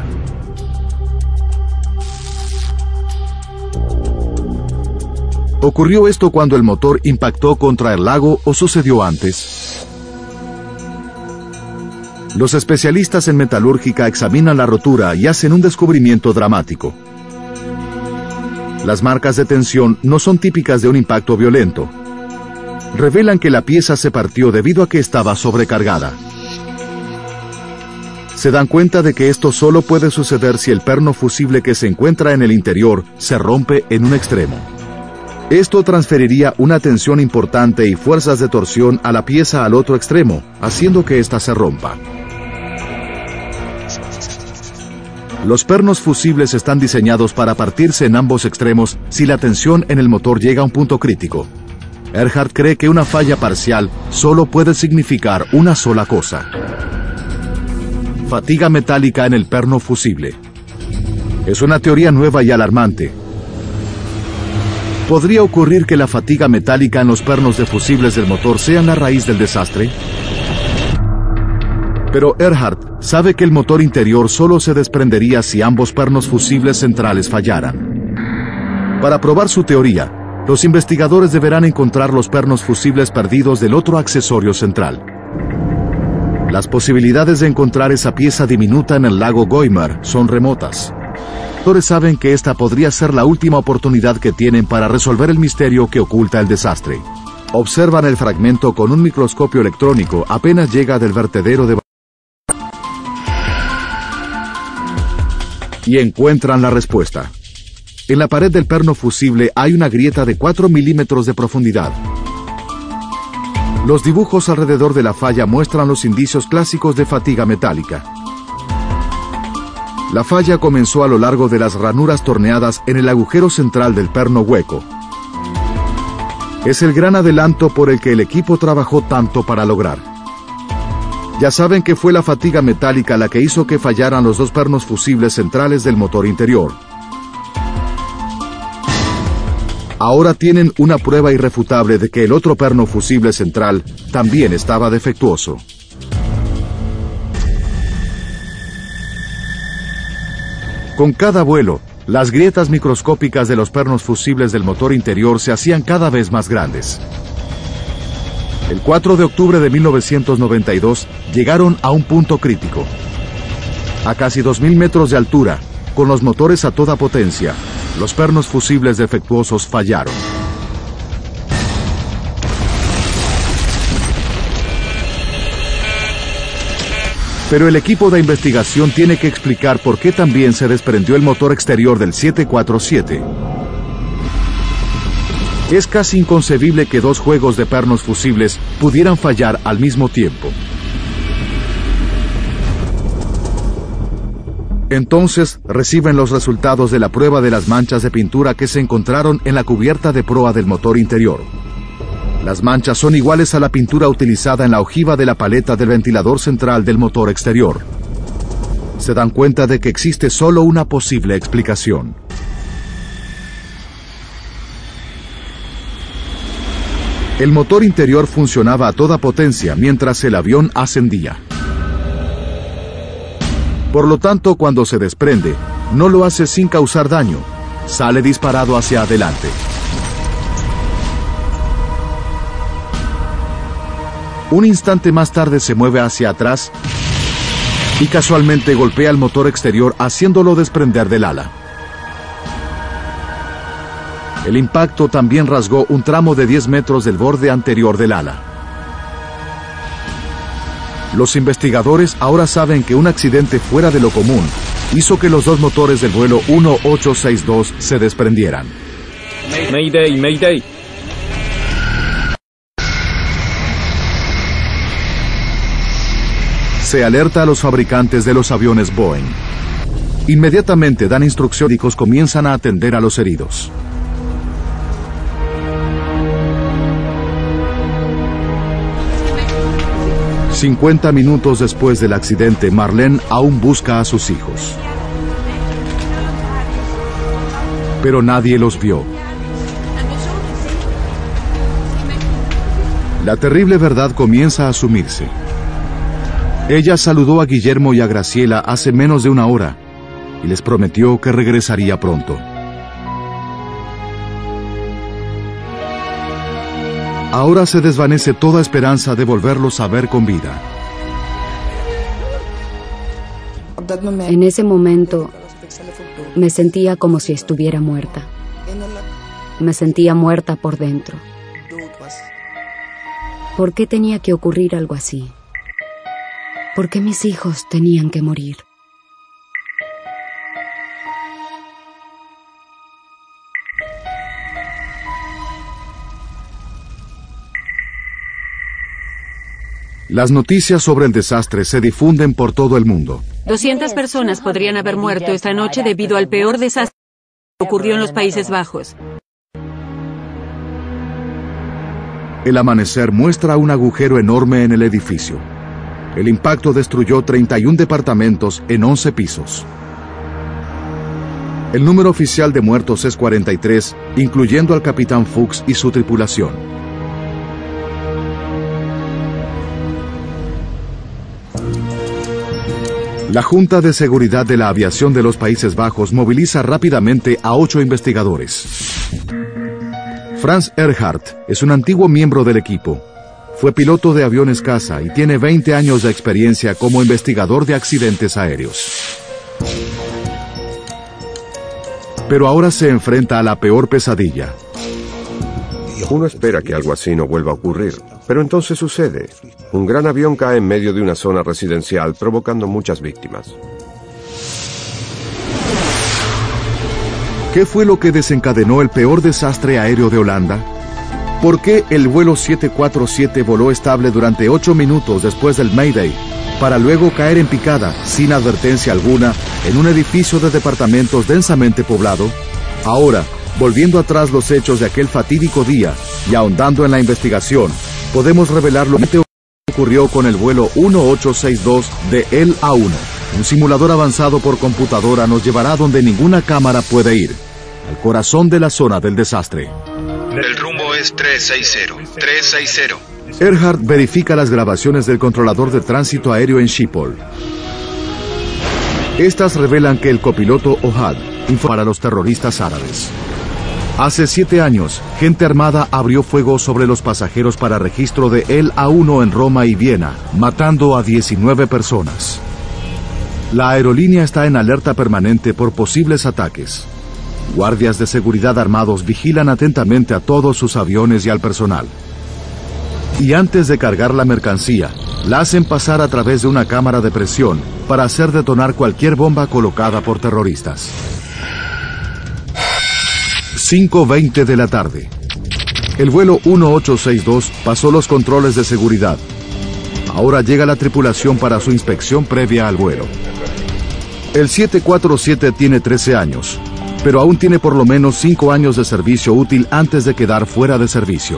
¿Ocurrió esto cuando el motor impactó contra el lago o sucedió antes? Los especialistas en metalúrgica examinan la rotura y hacen un descubrimiento dramático. Las marcas de tensión no son típicas de un impacto violento. Revelan que la pieza se partió debido a que estaba sobrecargada. Se dan cuenta de que esto solo puede suceder si el perno fusible que se encuentra en el interior se rompe en un extremo. Esto transferiría una tensión importante y fuerzas de torsión a la pieza al otro extremo, haciendo que ésta se rompa. Los pernos fusibles están diseñados para partirse en ambos extremos si la tensión en el motor llega a un punto crítico. Earhart cree que una falla parcial solo puede significar una sola cosa: fatiga metálica en el perno fusible. Es una teoría nueva y alarmante. ¿Podría ocurrir que la fatiga metálica en los pernos de fusibles del motor sean la raíz del desastre? Pero Earhart sabe que el motor interior solo se desprendería si ambos pernos fusibles centrales fallaran. Para probar su teoría, los investigadores deberán encontrar los pernos fusibles perdidos del otro accesorio central. Las posibilidades de encontrar esa pieza diminuta en el lago Goymer son remotas. Los saben que esta podría ser la última oportunidad que tienen para resolver el misterio que oculta el desastre. Observan el fragmento con un microscopio electrónico apenas llega del vertedero de... y encuentran la respuesta. En la pared del perno fusible hay una grieta de cuatro milímetros de profundidad. Los dibujos alrededor de la falla muestran los indicios clásicos de fatiga metálica. La falla comenzó a lo largo de las ranuras torneadas en el agujero central del perno hueco. Es el gran adelanto por el que el equipo trabajó tanto para lograr. Ya saben que fue la fatiga metálica la que hizo que fallaran los dos pernos fusibles centrales del motor interior. Ahora tienen una prueba irrefutable de que el otro perno fusible central también estaba defectuoso. Con cada vuelo, las grietas microscópicas de los pernos fusibles del motor interior se hacían cada vez más grandes. El cuatro de octubre de mil novecientos noventa y dos llegaron a un punto crítico. A casi dos mil metros de altura, con los motores a toda potencia, los pernos fusibles defectuosos fallaron. Pero el equipo de investigación tiene que explicar por qué también se desprendió el motor exterior del siete cuatro siete. Es casi inconcebible que dos juegos de pernos fusibles pudieran fallar al mismo tiempo. Entonces reciben los resultados de la prueba de las manchas de pintura que se encontraron en la cubierta de proa del motor interior. Las manchas son iguales a la pintura utilizada en la ojiva de la paleta del ventilador central del motor exterior. Se dan cuenta de que existe solo una posible explicación. El motor interior funcionaba a toda potencia mientras el avión ascendía. Por lo tanto, cuando se desprende, no lo hace sin causar daño. Sale disparado hacia adelante. Un instante más tarde se mueve hacia atrás y casualmente golpea el motor exterior haciéndolo desprender del ala. El impacto también rasgó un tramo de diez metros del borde anterior del ala. Los investigadores ahora saben que un accidente fuera de lo común hizo que los dos motores del vuelo uno ocho seis dos se desprendieran. Mayday, Mayday. Se alerta a los fabricantes de los aviones Boeing. Inmediatamente dan instrucciones y comienzan a atender a los heridos. cincuenta minutos después del accidente, Marlene aún busca a sus hijos. Pero nadie los vio. La terrible verdad comienza a asumirse. Ella saludó a Guillermo y a Graciela hace menos de una hora y les prometió que regresaría pronto. Ahora se desvanece toda esperanza de volverlos a ver con vida. En ese momento me sentía como si estuviera muerta. Me sentía muerta por dentro. ¿Por qué tenía que ocurrir algo así? ¿Por qué mis hijos tenían que morir? Las noticias sobre el desastre se difunden por todo el mundo. doscientas personas podrían haber muerto esta noche debido al peor desastre que ocurrió en los Países Bajos. El amanecer muestra un agujero enorme en el edificio. El impacto destruyó treinta y un departamentos en once pisos. El número oficial de muertos es cuarenta y tres, incluyendo al capitán Fuchs y su tripulación. La Junta de Seguridad de la Aviación de los Países Bajos moviliza rápidamente a ocho investigadores. Franz Erhardt es un antiguo miembro del equipo. Fue piloto de aviones caza y tiene veinte años de experiencia como investigador de accidentes aéreos. Pero ahora se enfrenta a la peor pesadilla. Uno espera que algo así no vuelva a ocurrir, pero entonces sucede. Un gran avión cae en medio de una zona residencial, provocando muchas víctimas. ¿Qué fue lo que desencadenó el peor desastre aéreo de Holanda? ¿Por qué el vuelo siete cuatro siete voló estable durante ocho minutos después del Mayday, para luego caer en picada, sin advertencia alguna, en un edificio de departamentos densamente poblado? Ahora, volviendo atrás los hechos de aquel fatídico día y ahondando en la investigación, podemos revelar lo que ocurrió con el vuelo uno ocho seis dos de el A uno. Un simulador avanzado por computadora nos llevará donde ninguna cámara puede ir, al corazón de la zona del desastre. El rumbo es tres seis cero, tres seis cero. Erhardt verifica las grabaciones del controlador de tránsito aéreo en Schiphol. Estas revelan que el copiloto Ohad informó para los terroristas árabes. Hace siete años, gente armada abrió fuego sobre los pasajeros para registro de el A uno en Roma y Viena, matando a diecinueve personas. La aerolínea está en alerta permanente por posibles ataques. Guardias de seguridad armados vigilan atentamente a todos sus aviones y al personal. Y antes de cargar la mercancía, la hacen pasar a través de una cámara de presión para hacer detonar cualquier bomba colocada por terroristas. cinco veinte de la tarde. El vuelo uno ocho seis dos pasó los controles de seguridad. Ahora llega la tripulación para su inspección previa al vuelo. El siete cuatro siete tiene trece años, pero aún tiene por lo menos cinco años de servicio útil antes de quedar fuera de servicio.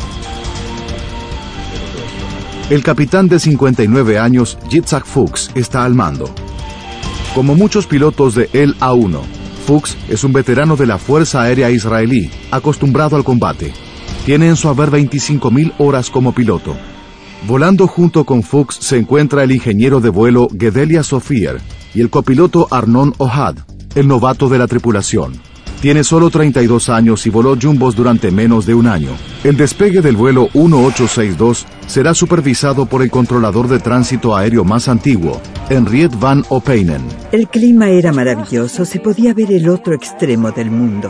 El capitán de cincuenta y nueve años, Yitzhak Fuchs, está al mando. Como muchos pilotos de el A uno, Fuchs es un veterano de la Fuerza Aérea Israelí, acostumbrado al combate. Tiene en su haber veinticinco mil horas como piloto. Volando junto con Fuchs se encuentra el ingeniero de vuelo Gedelia Sofier y el copiloto Arnon Ohad, el novato de la tripulación. Tiene solo treinta y dos años y voló jumbos durante menos de un año. El despegue del vuelo uno ocho seis dos será supervisado por el controlador de tránsito aéreo más antiguo, Henriette van Opijnen. El clima era maravilloso, se podía ver el otro extremo del mundo.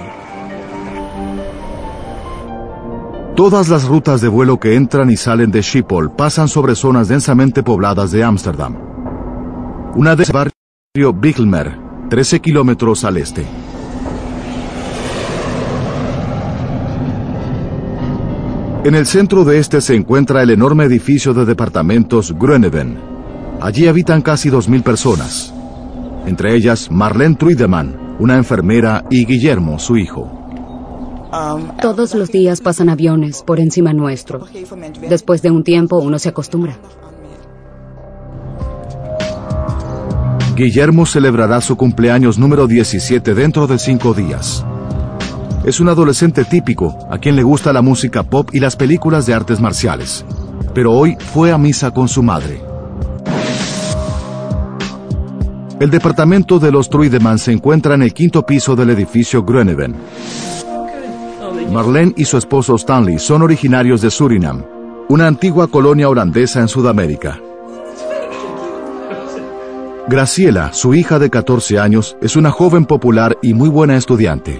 Todas las rutas de vuelo que entran y salen de Schiphol pasan sobre zonas densamente pobladas de Ámsterdam. Una de ellas es el barrio Bijlmer, trece kilómetros al este. En el centro de este se encuentra el enorme edificio de departamentos Groeneveen. Allí habitan casi dos mil personas. Entre ellas, Marlene Truidemann, una enfermera, y Guillermo, su hijo. Todos los días pasan aviones por encima nuestro. Después de un tiempo uno se acostumbra. Guillermo celebrará su cumpleaños número diecisiete dentro de cinco días. Es un adolescente típico, a quien le gusta la música pop y las películas de artes marciales. Pero hoy fue a misa con su madre. El departamento de los Truidemann se encuentra en el quinto piso del edificio Groeneveen. Marlene y su esposo Stanley son originarios de Surinam, una antigua colonia holandesa en Sudamérica. Graciela, su hija de catorce años, es una joven popular y muy buena estudiante.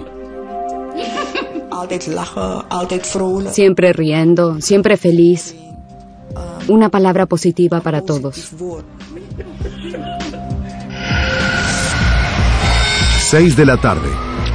Siempre riendo, siempre feliz. Una palabra positiva para todos. Seis de la tarde.